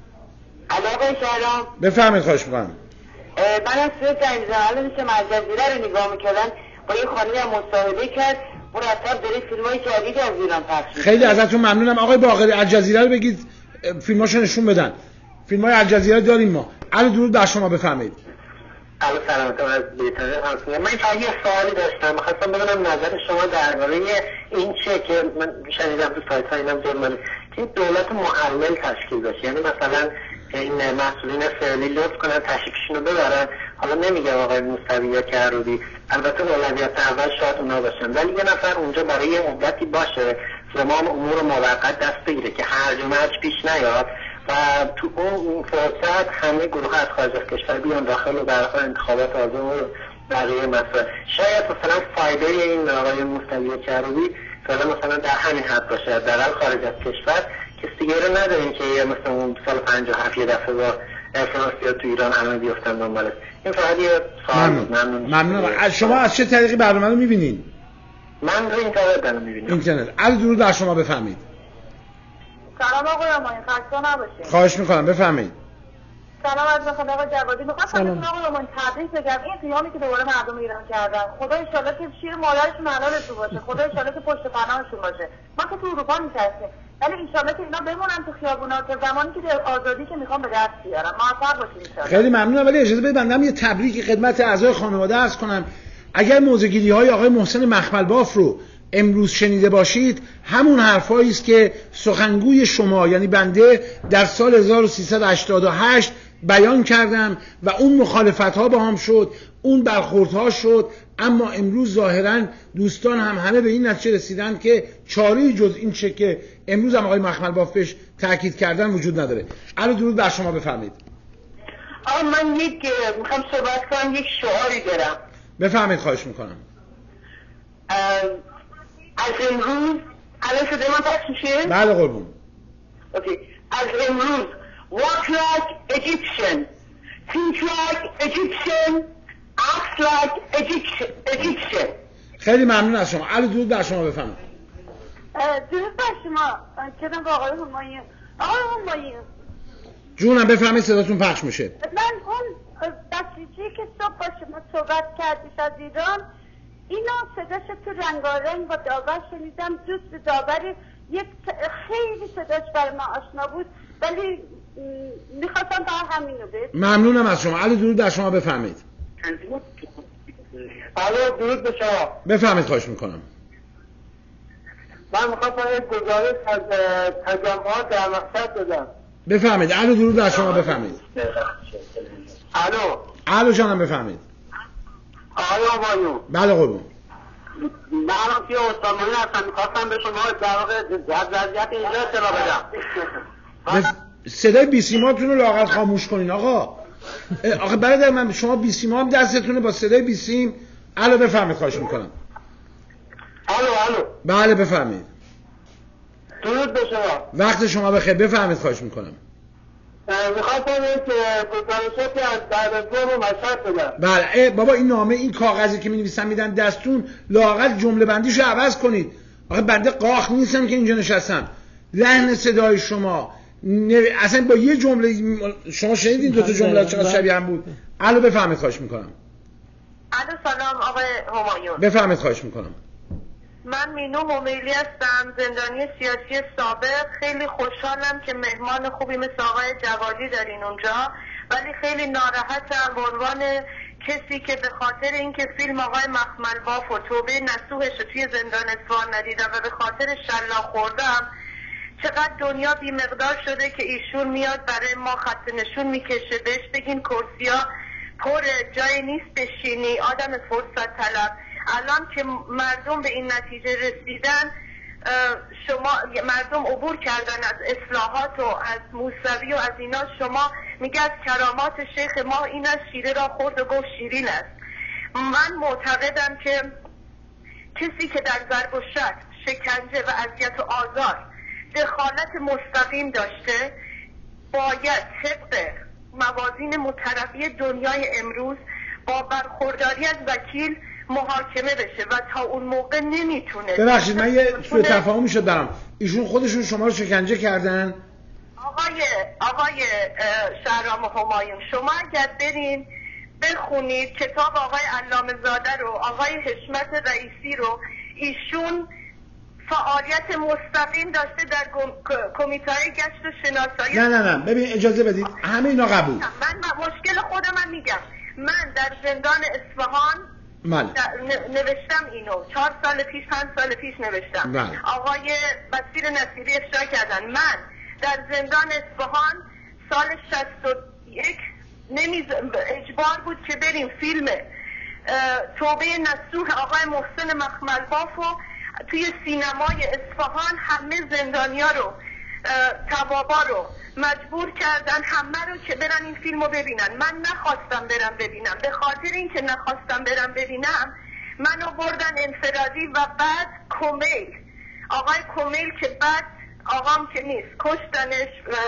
علاقه سلام. بفرمایید، خواهش می‌کنم. من از سوی تلویزیون میشم الجزیره رو نگاه میکردن، با یه خانمی هم مصاحبه کرد، مرتب داره فیلمای جدید از ایران پخش می‌کنه. خیلی ازتون ممنونم. آقای باقری، الجزیره رو بگید فیلماشو نشون بدن. فیلمای الجزیره داریم ما. علی درود بر شما، بفرمایید. علی سلامت از بریتانیا هستم. من یه سوالی داشتم، می‌خواستم بدونم نظر شما درباره این چه که من شنیدم تو سایت‌ها اینم جرمانی که دولت محلل تشکیل بشه، یعنی مثلا این مسئولین فعلی لطف کنن تشریفشون رو ببرن. حالا نمیگم آقای موسوی یا کروبی، البته اولویت اول شاید اونا باشن، ولی یه نفر اونجا برای یه مدتی باشه زمام امور موقت دست بگیره که هرج و مرج پیش نیاد و تو اون فرصت همه گروه از خارج از کشور بیان داخل و در انتخابات آزاد و بقیه مسائل. شاید مثلا فایده این آقای موسوی یا کروبی مثلا در همین حد باشه، در خارج از کشور کسی دیگه رو نداریم که مثلا اون سال 57 یه دفعه با افرانسیا تو ایران همه بیفتن دنبالش. این فقط یه سوال بود. ممنونم. شما از چه طریقی برنامه رو می‌بینید؟ من رو اینترنت دارم می‌بینم. اینترنت. علی درود بر شما، بفرمایید. سلام آقای امانی، خسته نباشید. خواهش می‌کنم، بفرمایید. سلام از خدا آقا جوادی. می‌خواستم آقا رومان تبریک بگم این قیامی که دوباره مردم ایران کردن. خدا ان شاءالله که شیر مادرشون حلالشون باشه. خدا ان شاءالله که پشت پناهشون باشه. ما که تو اروپا می‌ترسیم. ولی ان شاءالله که اینا بمونن تو خیابونا تا زمانی که آزادی که میخوام به دست بیارن. موفق باشید ان شاءالله. خیلی ممنونم. ولی اجازه بدید بنده یه تبریک خدمت اعضای خانواده عرض کنم. اگر موضع‌گیری‌های آقای محسن مخملباف رو امروز شنیده باشید، همون حرفایی است که سخنگوی شما یعنی بنده در سال 1388 بیان کردم و اون مخالفت‌ها با هم شد، اون برخوردها شد، اما امروز ظاهراً دوستان هم همه به این نتیجه رسیدن که چاره‌ای جز این چه که امروز هم آقای مخملباف بهش تاکید کردن وجود نداره. الان درود بر شما، بفرمایید. من میخوام صحبت کنم، یک شعاری دارم. بفرمایید، خواهش میکنم. از امروز الان شده من پس میشه؟ بله قربون. اوکی. از امروز walk like Egyptian, think like Egyptian, act like Egyptian. خیلی ممنون از شما. علی درود بر شما، بفرمایید. درود بر شما. کدام با آقای همایون. آقای همایون جونم بفرمایید، صداتون پخش میشه. من اون بسیجی که صبح با شما صحبت کردیش از ایران، اینا صداش تو رنگارنگ با داور شنیدم. دوست داوری یک خیلی صداش برای ما آشنا بود، ولی میخواستم تا همینو بید. ممنونم از شما. علی درود بر شما، بفرمایید. الو درود به شما. بفرمایید، خواهش میکنم. من میخواستم یک گزارش از تجمعات در مقصد بدم. بفرمایید. علی درود بر شما، بفرمایید. الو جانم، بفرمایید. آقای آبایون. بله قربون. من که استانبولی هستم، میخواستم به شما در واقع وضعیت اینجا اطلاع بدم. صدای بیسیماتون رو لااقل خاموش کنین آقا. آخه برادر من، شما بیسیما هم دستتونه با صدای بیسیم. الو بفرمایید، خواهش میکنم. الو. بله بفرمایید. درود به شما. وقت شما بخیر، بفرمایید، خواهش میکنم. میخواستم یک گزارشاتی از دبیرستان رو مشهد بدم. بله بابا، این نامه، این کاغذی که می‌نویسن میدن دستون، لااقل جمله بندیشو عوض کنید. آخه بنده قاخ نیستم که اینجا نشستم. لحن صدای شما اصلا با یه جمله، شما شنیدین دو تا جمله چقدر شبیه هم بود. الو بفرمایید، خواهش میکنم. الو سلام آقای همایون. بفرمایید، خواهش میکنم. من مینو مومیلی هستم، زندانی سیاسی سابق. خیلی خوشحالم که مهمان خوبی مثل آقای جوادی دارین اونجا، ولی خیلی ناراحتم به عنوان کسی که به خاطر اینکه فیلم آقای مخملباف و توبه نصوحش رو توی زندان اصفهان ندیدم و به خاطر شلاق خوردم، چقدر دنیا بی مقدار شده که ایشون میاد برای ما خط نشون میکشه. بهش بگین کرسیا پر جای نیست بشینی، آدم فرصت طلب. الان که مردم به این نتیجه رسیدن، شما مردم عبور کردن از اصلاحات و از موسوی و از اینا، شما میگه از کرامات شیخ ما این از شیره را خورد و گفت شیرین است. من معتقدم که کسی که در ضرب و شتم، شکنجه و اذیت و آزار دخالت مستقیم داشته، باید طبق موازین مترقی دنیای امروز با برخورداری از وکیل محاکمه بشه و تا اون موقع نمیتونه. ببخشید من یه سوء تفاهمی شد دارم. ایشون خودشون شما رو شکنجه کردن؟ آقای شهرام همایون، شما اگر برین بخونید کتاب آقای علامه زاده رو، آقای حشمت رئیسی رو، ایشون فعالیت مستقیم داشته در کمیته گشت و شناسایی. نه ببین اجازه بدید، همه اینا قبول. من مشکل خودم من میگم. من در زندان اصفهان نوشتم اینو 4 سال پیش 5 سال پیش نوشتم. آقای بصیر نصیری افشا کردن. من در زندان اصفهان سال 61 اجبار بود که بریم فیلم توبه نصوح آقای محسن مخملبافو توی سینمای اصفهان همه زندانیا رو، توابا رو مجبور کردن همه رو که برن این فیلم رو ببینن. من نخواستم برم ببینم. به خاطر اینکه نخواستم برم ببینم منو بردن انفرادی و بعد کمیل، آقای کمیل که بعد آقام که نیست کشتنش،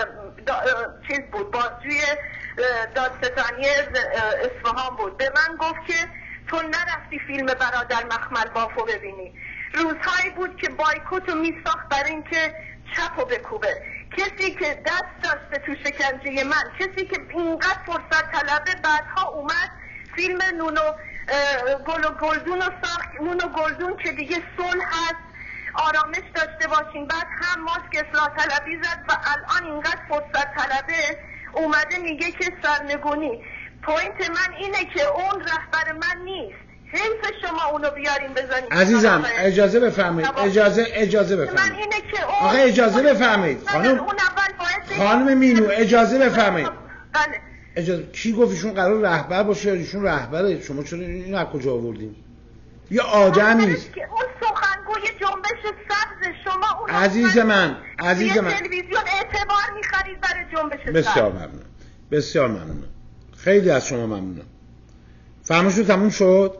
چیز بود بازجوی دادستانی اصفهان بود، به من گفت که تو نرفتی فیلم برادر مخملبافو ببینی. روزهایی بود که بایکوتو میساخت برای اینکه چپو بکوبه. کسی که دست داشته تو شکنجه من، کسی که اینقدر فرصت طلبه، بعدها اومد فیلم نونو گلدون رو ساخت. نونو گلدون که دیگه صلح هست، آرامش داشته باشین، بعد هم ماسک اصلاح طلبی زد و الان اینقدر فرصت طلبه اومده میگه که سرنگونی. پوینت من اینه که اون رهبر من نیست، حیف شما اونو بیارین بزنین. عزیزم اجازه بفرمایید، اجازه بفرمایید. من اینه که اون آخه اجازه بفرمایید خانم مینو، اجازه بفرمایید. بله. اجازه. کی گفت ایشون قرار رهبر باشه یا ایشون رهبره؟ شما چرا اینو از کجا آوردین؟ یه آدمی است که اون سخنگوی جنبش سبز شما اون عزیز من تلویزیون اعتبار می‌خرید برای جنبش سبز. بسیار ممنون. خیلی از شما ممنونم. فرمایشتون تموم شد؟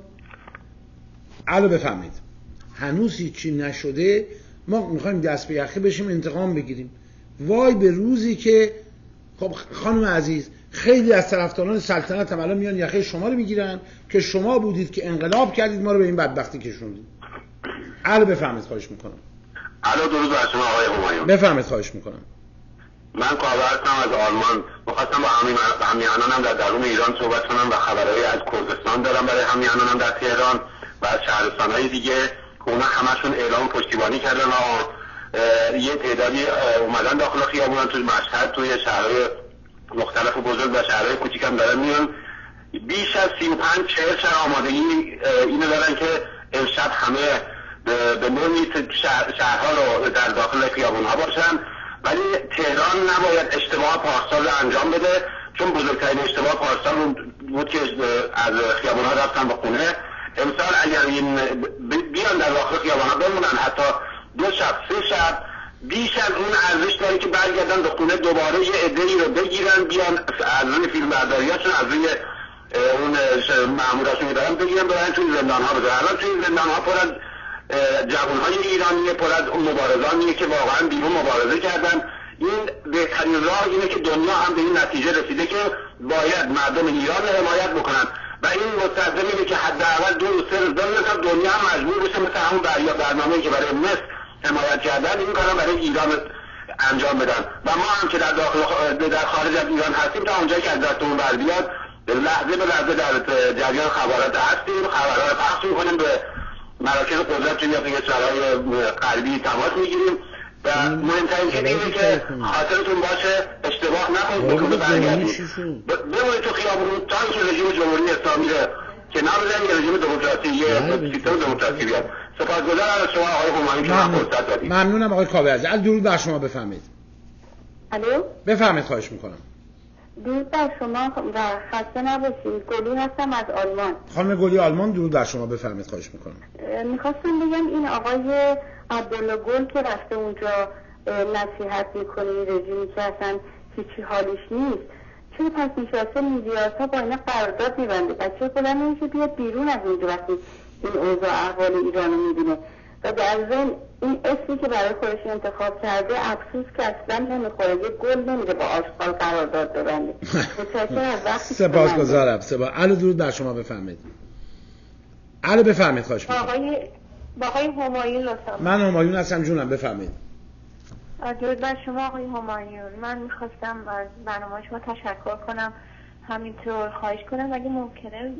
الو بفهمید. هنوز هیچی نشده، ما میخوایم دست به یخه بشیم انتقام بگیریم. وای به روزی که خب خانم عزیز خیلی از طرفداران سلطنت هم الان میان یخه شما رو میگیرن که شما بودید که انقلاب کردید ما رو به این بدبختی کشوندید. الو بفهمید، خواهش میکنم. الو درود بر شما آقای همایون. بفهمید، خواهش میکنم. من کاوه هستم از آلمان. می‌خواستم با همیهنانم در درون ایران صحبت کنم و خبرهای از کردستان دارم برای همیهنانم در تهران و از شهرستان‌های دیگه که اونا همشون اعلام پشتیبانی کردن و یه تعدادی اومدن داخل خیابون، توی مشهد، توی شهرهای مختلف و بزرگ و شهرهای کوچیک هم دارن میان. بیش از 35-40 شهر آمادگی اینو دارن که امشب همه به نوعی شهرها رو در داخل خیابون‌ها باشن، ولی تهران نباید اشتباه پارسال انجام بده، چون بزرگترین اشتباه پارسال بود که از خیابون‌ها رفتن به خونه. امسال اگر بیان در داخل خیابون‌ها بمونن حتی 2 شب 3 شب، بیش از اون ارزش داره که برگردن به خونه دوباره یه عده‌ای رو بگیرن، بیان از روی فیلمبرداریاشون، از روی اون مأموراشون که دارن بگیرن برن توی زندان‌ها بذارن. الان توی زندان‌ها پر از جوان‌های ایرانی، پر از مبارزانیه که واقعا بیرون مبارزه کردن. این بهترین راه اینه که دنیا هم به این نتیجه رسیده که باید مردم ایران حمایت بکنن و این مستلزم اینه که حداقل 2 روز 3 روز تا دنیا هم مجبور بشه مثل همون برنامه‌ای که برای مصر حمایت کردن این کارا برای ایران انجام بدن و ما هم که در خارج از ایران هستیم تا اونجایی که از دستمون بر بیاد لحظه به لحظه در جریان خبرات هستیم، خبرها رو پخش می‌کنیم، به مراکز قدرت توی کشورهای غربی تماس میگیریم و مهمترین چیز اینه که خاطرتون باشه اشتباه نکنید، بکنه برگردید بمونید تو خیابون تا اینکه رژیم جمهوری اسلامی رو کنار بزنید، رژیم دموکراسی سیستم دموکراسی بیاد. سپاسگزارم از شما آقای همایون که من فرصت دادید. ممنونم آقای کاوه عزیز. درود بر شما، بفرمایید. الو بفرمایید، خواهش میکنم. درود بر شما و خسته نباشید. گلی هستم از آلمان. خانم گلی آلمان، درود بر شما، بفرمایید، خواهش میکنم. میخواستم بگم این آقای عبدالله گل که رفته اونجا نصیحت میکنه رژیمی که اصلا هیچی حالیش نیست، چون پس نشسته میدیاسا با اینا قرارداد میبنده؟ بچه خودم نمیشه بیاد بیرون از اونجا وقتی این اوضاع احوال ایرانو میبینه و در ضمن این اسمی که برای خودش انتخاب کرده افسوس که اصلا نمیخوره، یه گل نمیده با آشغال قرارداد ببنده. سپاسگزارم. الو درود بر شما، بفرمایید. الو بفرمایید، خواهش میکنم. با آقای همایون لطفا. من همایون هستم جونم، بفرمایید. درود بر شما آقای همایون. من میخواستم از برنامه شما تشکر کنم، همینطور خواهش کنم اگه ممکنه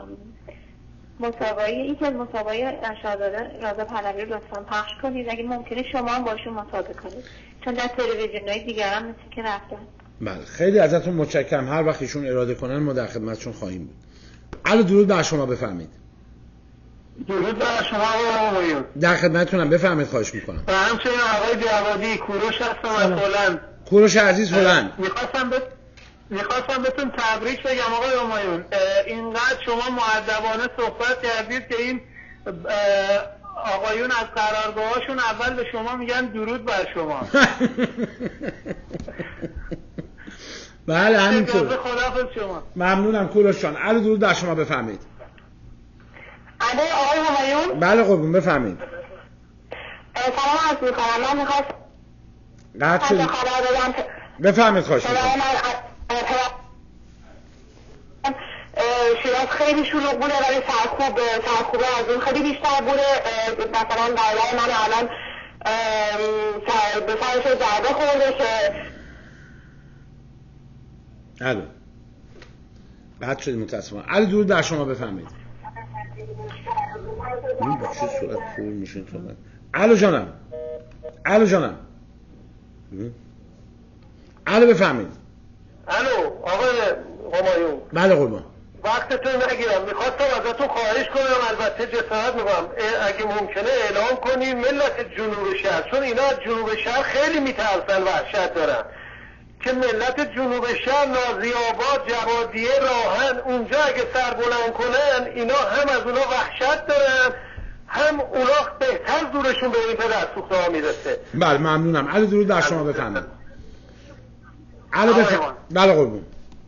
یکی از مسابقه شاهزاده رضا پهلوی لطفا پخش کنید، اگه ممکنه شما هم باشون مسابقه کنید، چون در تلویزیون‌های دیگر هم مثل که رفتن. بله خیلی ازتون متشکرم، هر وقت ایشون اراده کنن ما در خدمتشون خواهیم بود. الو درود بر شما، بفرمایید. درود بر شما آقای همایون. در خدمتتونم، بفرمایید، خواهش میکنم. و همچنین آقای جوادی، کوروش هستم از هلند. کوروش عزیز هلند. میخواستم بهتون تبریک بگم آقای همایون، اینقدر شما مؤدبانه صحبت کردید که این آقایون از قرارگاهاشون اول به شما میگن درود بر شما. بله همینطور. خداحافظ شما. ممنونم کوروش جان. الو درود بر شما، بفرمایید. الو آقای همایون. بله قربون، بفرمایید. سلام عرض میکنم. من میخواستم قطع شد. بفرمایید، خواهش میکنم. شیراز خیلی شلوغ بوده ولی سرکوبه از این خیلی بیشتر بوده. مثلا برای من الان به سرش ضربه خورده که الو بعد شدید متاسفم. علی درود بر شما، بفرمایید. این با چه صورت پر میشه تو من. الو جانم، الو جانم، الو بفرمایید. الو آقای همایون. بله قربان. وقتتون نگیرم، میخواستم ازتون خواهش کنم، البته جسارت میکنم اگه ممکنه اعلام کنی ملت جنوب شهر، چون اینا از جنوب شهر خیلی میترسن، وحشت دارن، که ملت جنوب شهر نازی آباد، جوادیه، راهن، اونجا اگه سر بلند کنن اینا هم از اونا وحشت دارن، هم اونا بهتر زورشون به این پدر سوخته ها میرسه. بله ممنونم. علی درود در شما، بفرمایید. علی بفرمایید. بله قربون.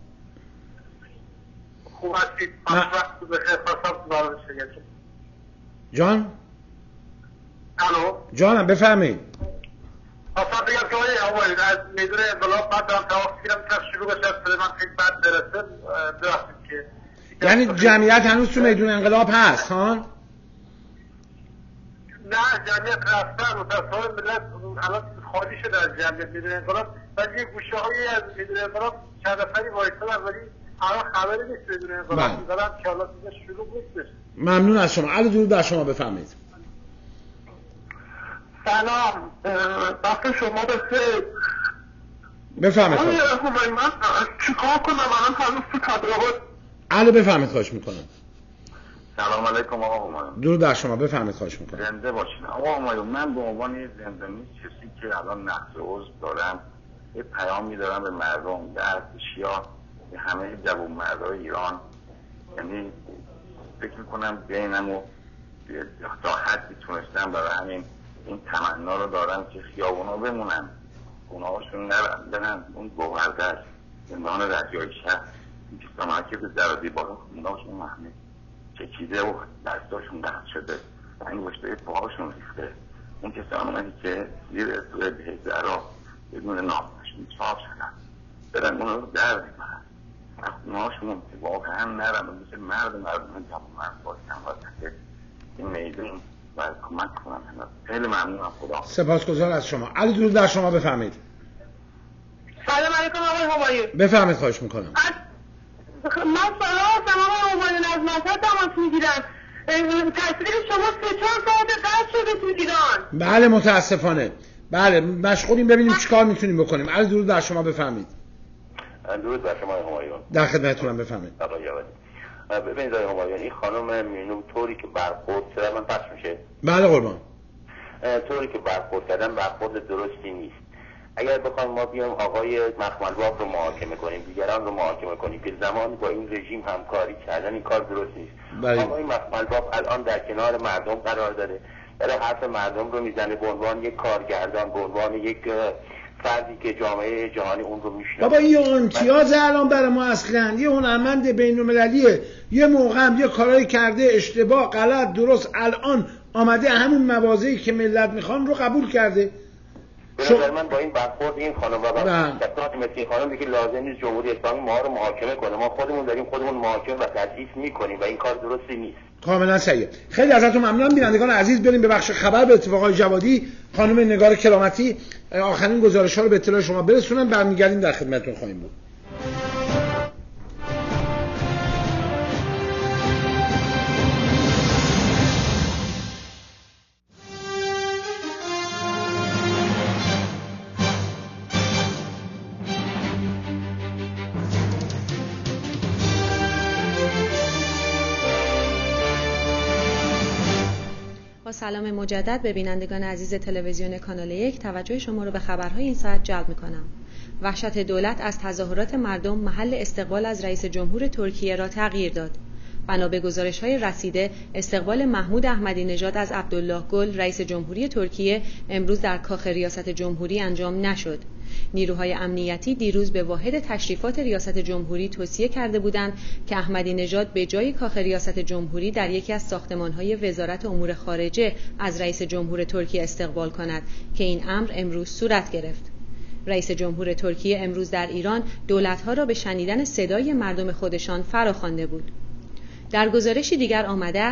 خوب هستید؟ وقت بخیر. خواستم برای شگرد جان؟ الو جانم بفرمایید. خواستم بگم که آقای از میدون انقلاب بعد دارم تماس میگیرم که شروع بشه از من خیلی بد برسه درستید که یعنی جمعیت هنوز تو میدون انقلاب هست ها؟ نه جمعیت رفتن متاسفانه ملت الان خالی شده از جمعیت میدون انقلاب، ولی یه گوشه هایی از میدون انقلاب چند نفری وایسادن ولی الان خبری نیست میدون انقلاب میذارم که حالا شروع نیستش. ممنون از شما. علی درود در شما، بفرمایید. سلام، وقت شما بخیر. بفرمایید. من چیکار کنم الان هنوز تو تبلیغات؟ علی بفرمایید، خواهش میکنم. سلام علیکم آقا همایون. درود در شما، بفرمایید، خواهش میکنم. زنده باشین آقا همایون. من به عنوان زندانی کسی که الان نقض عضو دارم یه پیام میدارم به مردم، در اشیا به همه جوانمردای ایران، یعنی فکر میکنم بینم و تا حدی تونستم برای همین این تمنا رو دارم که خیابونا بمونن، گناهاشون نرن برن اون گوهردشت زندان رجایی شهر، این کسان که به در دیوار خونهاشون محمه چکیده و دستاشون دست شده، انگشتای پاهاشون ریخته، اون کسانی که زیر سوی بهزرا بدون نامشون چاپ شدن برن اون رو در بکنن، خونهاشون واقعا نرن و مثل مردم جوانمرد باشن واسه این میدون و کمک کنم. خیلی ممنونم. خدا سپاسگزار از شما. علی درود در شما، بفرمایید. سلام علیکم آقای همایون. بفرمایید، خواهش میکنم. من سلام هستم آقای همایون، از مشهد تماس میگیرم. تصویر شما 3-4 ساعت قطع شده تو ایران. بله متاسفانه. بله مشغولیم ببینیم چیکار میتونیم بکنیم. علی درود در شما، بفرمایید. درود بر شما همایون. در خدمتتونم، بفرمایید. ببینید آقای همایون، این خانم مینو طوری که برخورد شده من پس میشه. بله قربان. طوری که برخورد کردن برخورد درستی نیست. اگر بخوایم ما بیایم آقای مخملباف رو محاکمه کنیم، دیگران رو محاکمه کنیم که زمانی با این رژیم همکاری کردن، این کار درست نیست. آقای مخملباف الان در کنار مردم قرار داره، داره حرف مردم رو میزنه به عنوان یک کارگردان، به عنوان یک فردی که جامعه جهانی اون رو میشناسه. بابا این امتیاز الان برای ما اصلا یه هنرمند بین‌المللیه، یه موقع هم یه کارایی کرده اشتباه غلط درست، الان آمده همون مواضعی که ملت میخوان رو قبول کرده. به نظر من با این برخورد این خانم و کسانی مثل این خانم دیگه لازم نیست جمهوری اسلامی ما رو محاکمه کنه، ما خودمون داریم خودمون محاکمه و تضعیف میکنیم و این کار درستی نیست. کاملا صحیحه. خیلی ازتون ممنونم. بینندگان عزیز، بریم به بخش خبر، به اتفاقای جوادی. خانم نگار کرامتی آخرین گزارش‌ها رو به اطلاع شما برسونن، برمیگردیم در خدمتتون خواهیم بود. سلام مجدد به بینندگان عزیز تلویزیون کانال 1، توجه شما را به خبرهای این ساعت جلب می‌کنم. وحشت دولت از تظاهرات مردم محل استقبال از رئیس جمهور ترکیه را تغییر داد. بنا به گزارش‌های رسیده، استقبال محمود احمدی نژاد از عبدالله گل رئیس جمهوری ترکیه امروز در کاخ ریاست جمهوری انجام نشد. نیروهای امنیتی دیروز به واحد تشریفات ریاست جمهوری توصیه کرده بودند که احمدی نژاد به جای کاخ ریاست جمهوری در یکی از ساختمان‌های وزارت امور خارجه از رئیس جمهور ترکیه استقبال کند که این امر امروز صورت گرفت. رئیس جمهور ترکیه امروز در ایران دولت‌ها را به شنیدن صدای مردم خودشان فراخوانده بود. در گزارشی دیگر آمده است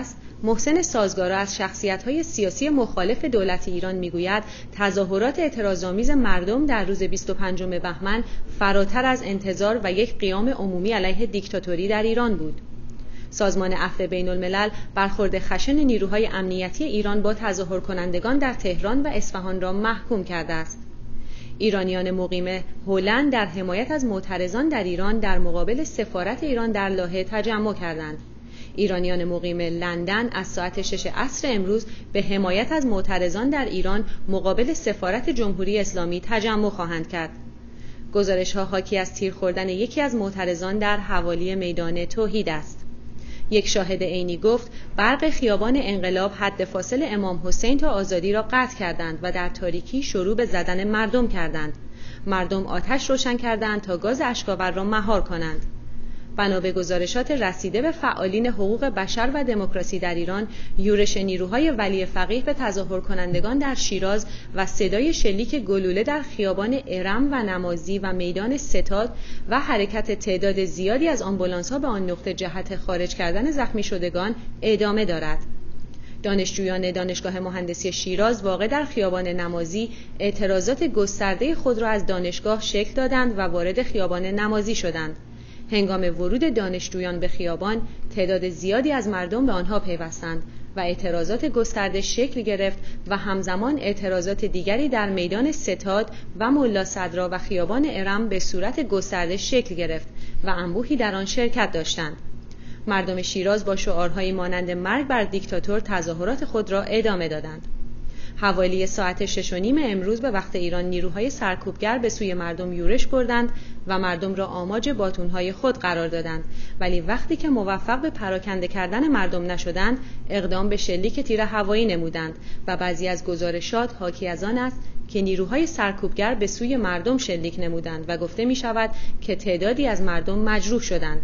محسن سازگارا از شخصیت‌های سیاسی مخالف دولت ایران می‌گوید تظاهرات اعتراض‌آمیز مردم در روز 25 بهمن فراتر از انتظار و یک قیام عمومی علیه دیکتاتوری در ایران بود. سازمان عفو بین‌الملل برخورد خشن نیروهای امنیتی ایران با تظاهر کنندگان در تهران و اصفهان را محکوم کرده است. ایرانیان مقیم هلند در حمایت از معترضان در ایران در مقابل سفارت ایران در لاهه تجمع کردند. ایرانیان مقیم لندن از ساعت 6 عصر امروز به حمایت از معترضان در ایران مقابل سفارت جمهوری اسلامی تجمع خواهند کرد. گزارش‌ها حاکی از تیر خوردن یکی از معترضان در حوالی میدان توحید است. یک شاهد عینی گفت برق خیابان انقلاب حد فاصل امام حسین تا آزادی را قطع کردند و در تاریکی شروع به زدن مردم کردند. مردم آتش روشن کردند تا گاز اشک‌آور را مهار کنند. بنا به گزارشات رسیده به فعالین حقوق بشر و دموکراسی در ایران، یورش نیروهای ولی فقیه به تظاهر کنندگان در شیراز و صدای شلیک گلوله در خیابان ارم و نمازی و میدان ستاد و حرکت تعداد زیادی از آمبولانس‌ها به آن نقطه جهت خارج کردن زخمی شدگان ادامه دارد. دانشجویان دانشگاه مهندسی شیراز واقع در خیابان نمازی اعتراضات گسترده خود را از دانشگاه شکل دادند و وارد خیابان نمازی شدند. هنگام ورود دانشجویان به خیابان، تعداد زیادی از مردم به آنها پیوستند و اعتراضات گسترده شکل گرفت و همزمان اعتراضات دیگری در میدان ستاد و ملا صدرا و خیابان ارم به صورت گسترده شکل گرفت و انبوهی در آن شرکت داشتند. مردم شیراز با شعارهایی مانند مرگ بر دیکتاتور تظاهرات خود را ادامه دادند. حوالی ساعت 6:30 امروز به وقت ایران نیروهای سرکوبگر به سوی مردم یورش بردند و مردم را آماج باتونهای خود قرار دادند، ولی وقتی که موفق به پراکنده کردن مردم نشدند، اقدام به شلیک تیر هوایی نمودند و بعضی از گزارشات حاکی از آن است که نیروهای سرکوبگر به سوی مردم شلیک نمودند و گفته می شود که تعدادی از مردم مجروح شدند.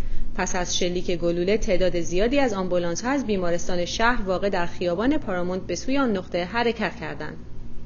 پس از شلیک گلوله تعداد زیادی از آمبولانس‌ها از بیمارستان شهر واقع در خیابان پارامونت به سوی آن نقطه حرکت کردند.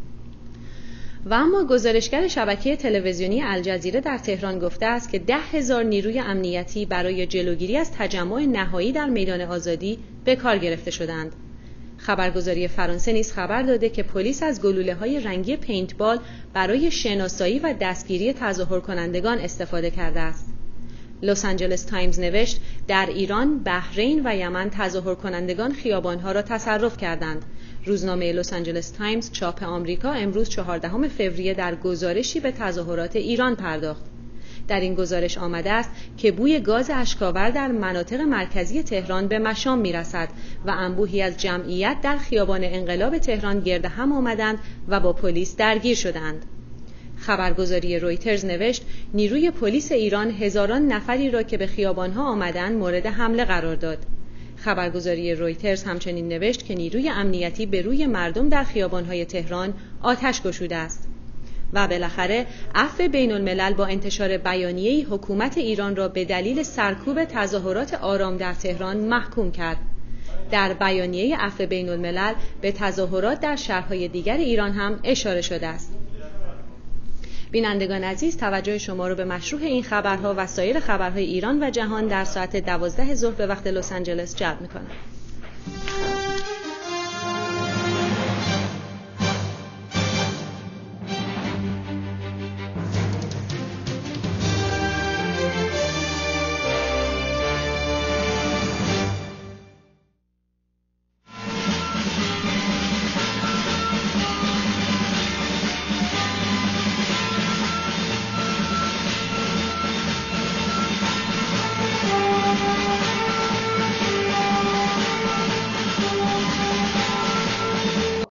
و اما گزارشگر شبکه تلویزیونی الجزیره در تهران گفته است که 10,000 نیروی امنیتی برای جلوگیری از تجمع نهایی در میدان آزادی به کار گرفته شدند. خبرگزاری فرانسه نیز خبر داده که پلیس از گلوله‌های رنگی پینتبال برای شناسایی و دستگیری تظاهر کنندگان استفاده کرده است. لس آنجلس تایمز نوشت در ایران، بحرین و یمن تظاهر کنندگان خیابانها را تصرف کردند. روزنامه لس آنجلس تایمز چاپ آمریکا امروز 14 فوریه در گزارشی به تظاهرات ایران پرداخت. در این گزارش آمده است که بوی گاز اشک‌آور در مناطق مرکزی تهران به مشام می‌رسد و انبوهی از جمعیت در خیابان انقلاب تهران گرد هم آمدند و با پلیس درگیر شدند. خبرگزاری رویترز نوشت نیروی پلیس ایران هزاران نفری را که به خیابانها آمدند مورد حمله قرار داد. خبرگزاری رویترز همچنین نوشت که نیروی امنیتی به روی مردم در خیابانهای تهران آتش گشوده است. و بالاخره عفو بین‌الملل با انتشار بیانیه‌ای حکومت ایران را به دلیل سرکوب تظاهرات آرام در تهران محکوم کرد. در بیانیه عفو بین‌الملل به تظاهرات در شهرهای دیگر ایران هم اشاره شده است. بینندگان عزیز، توجه شما را به مشروح این خبرها و سایر خبرهای ایران و جهان در ساعت 12 ظهر به وقت لس آنجلس جلب می‌کنم.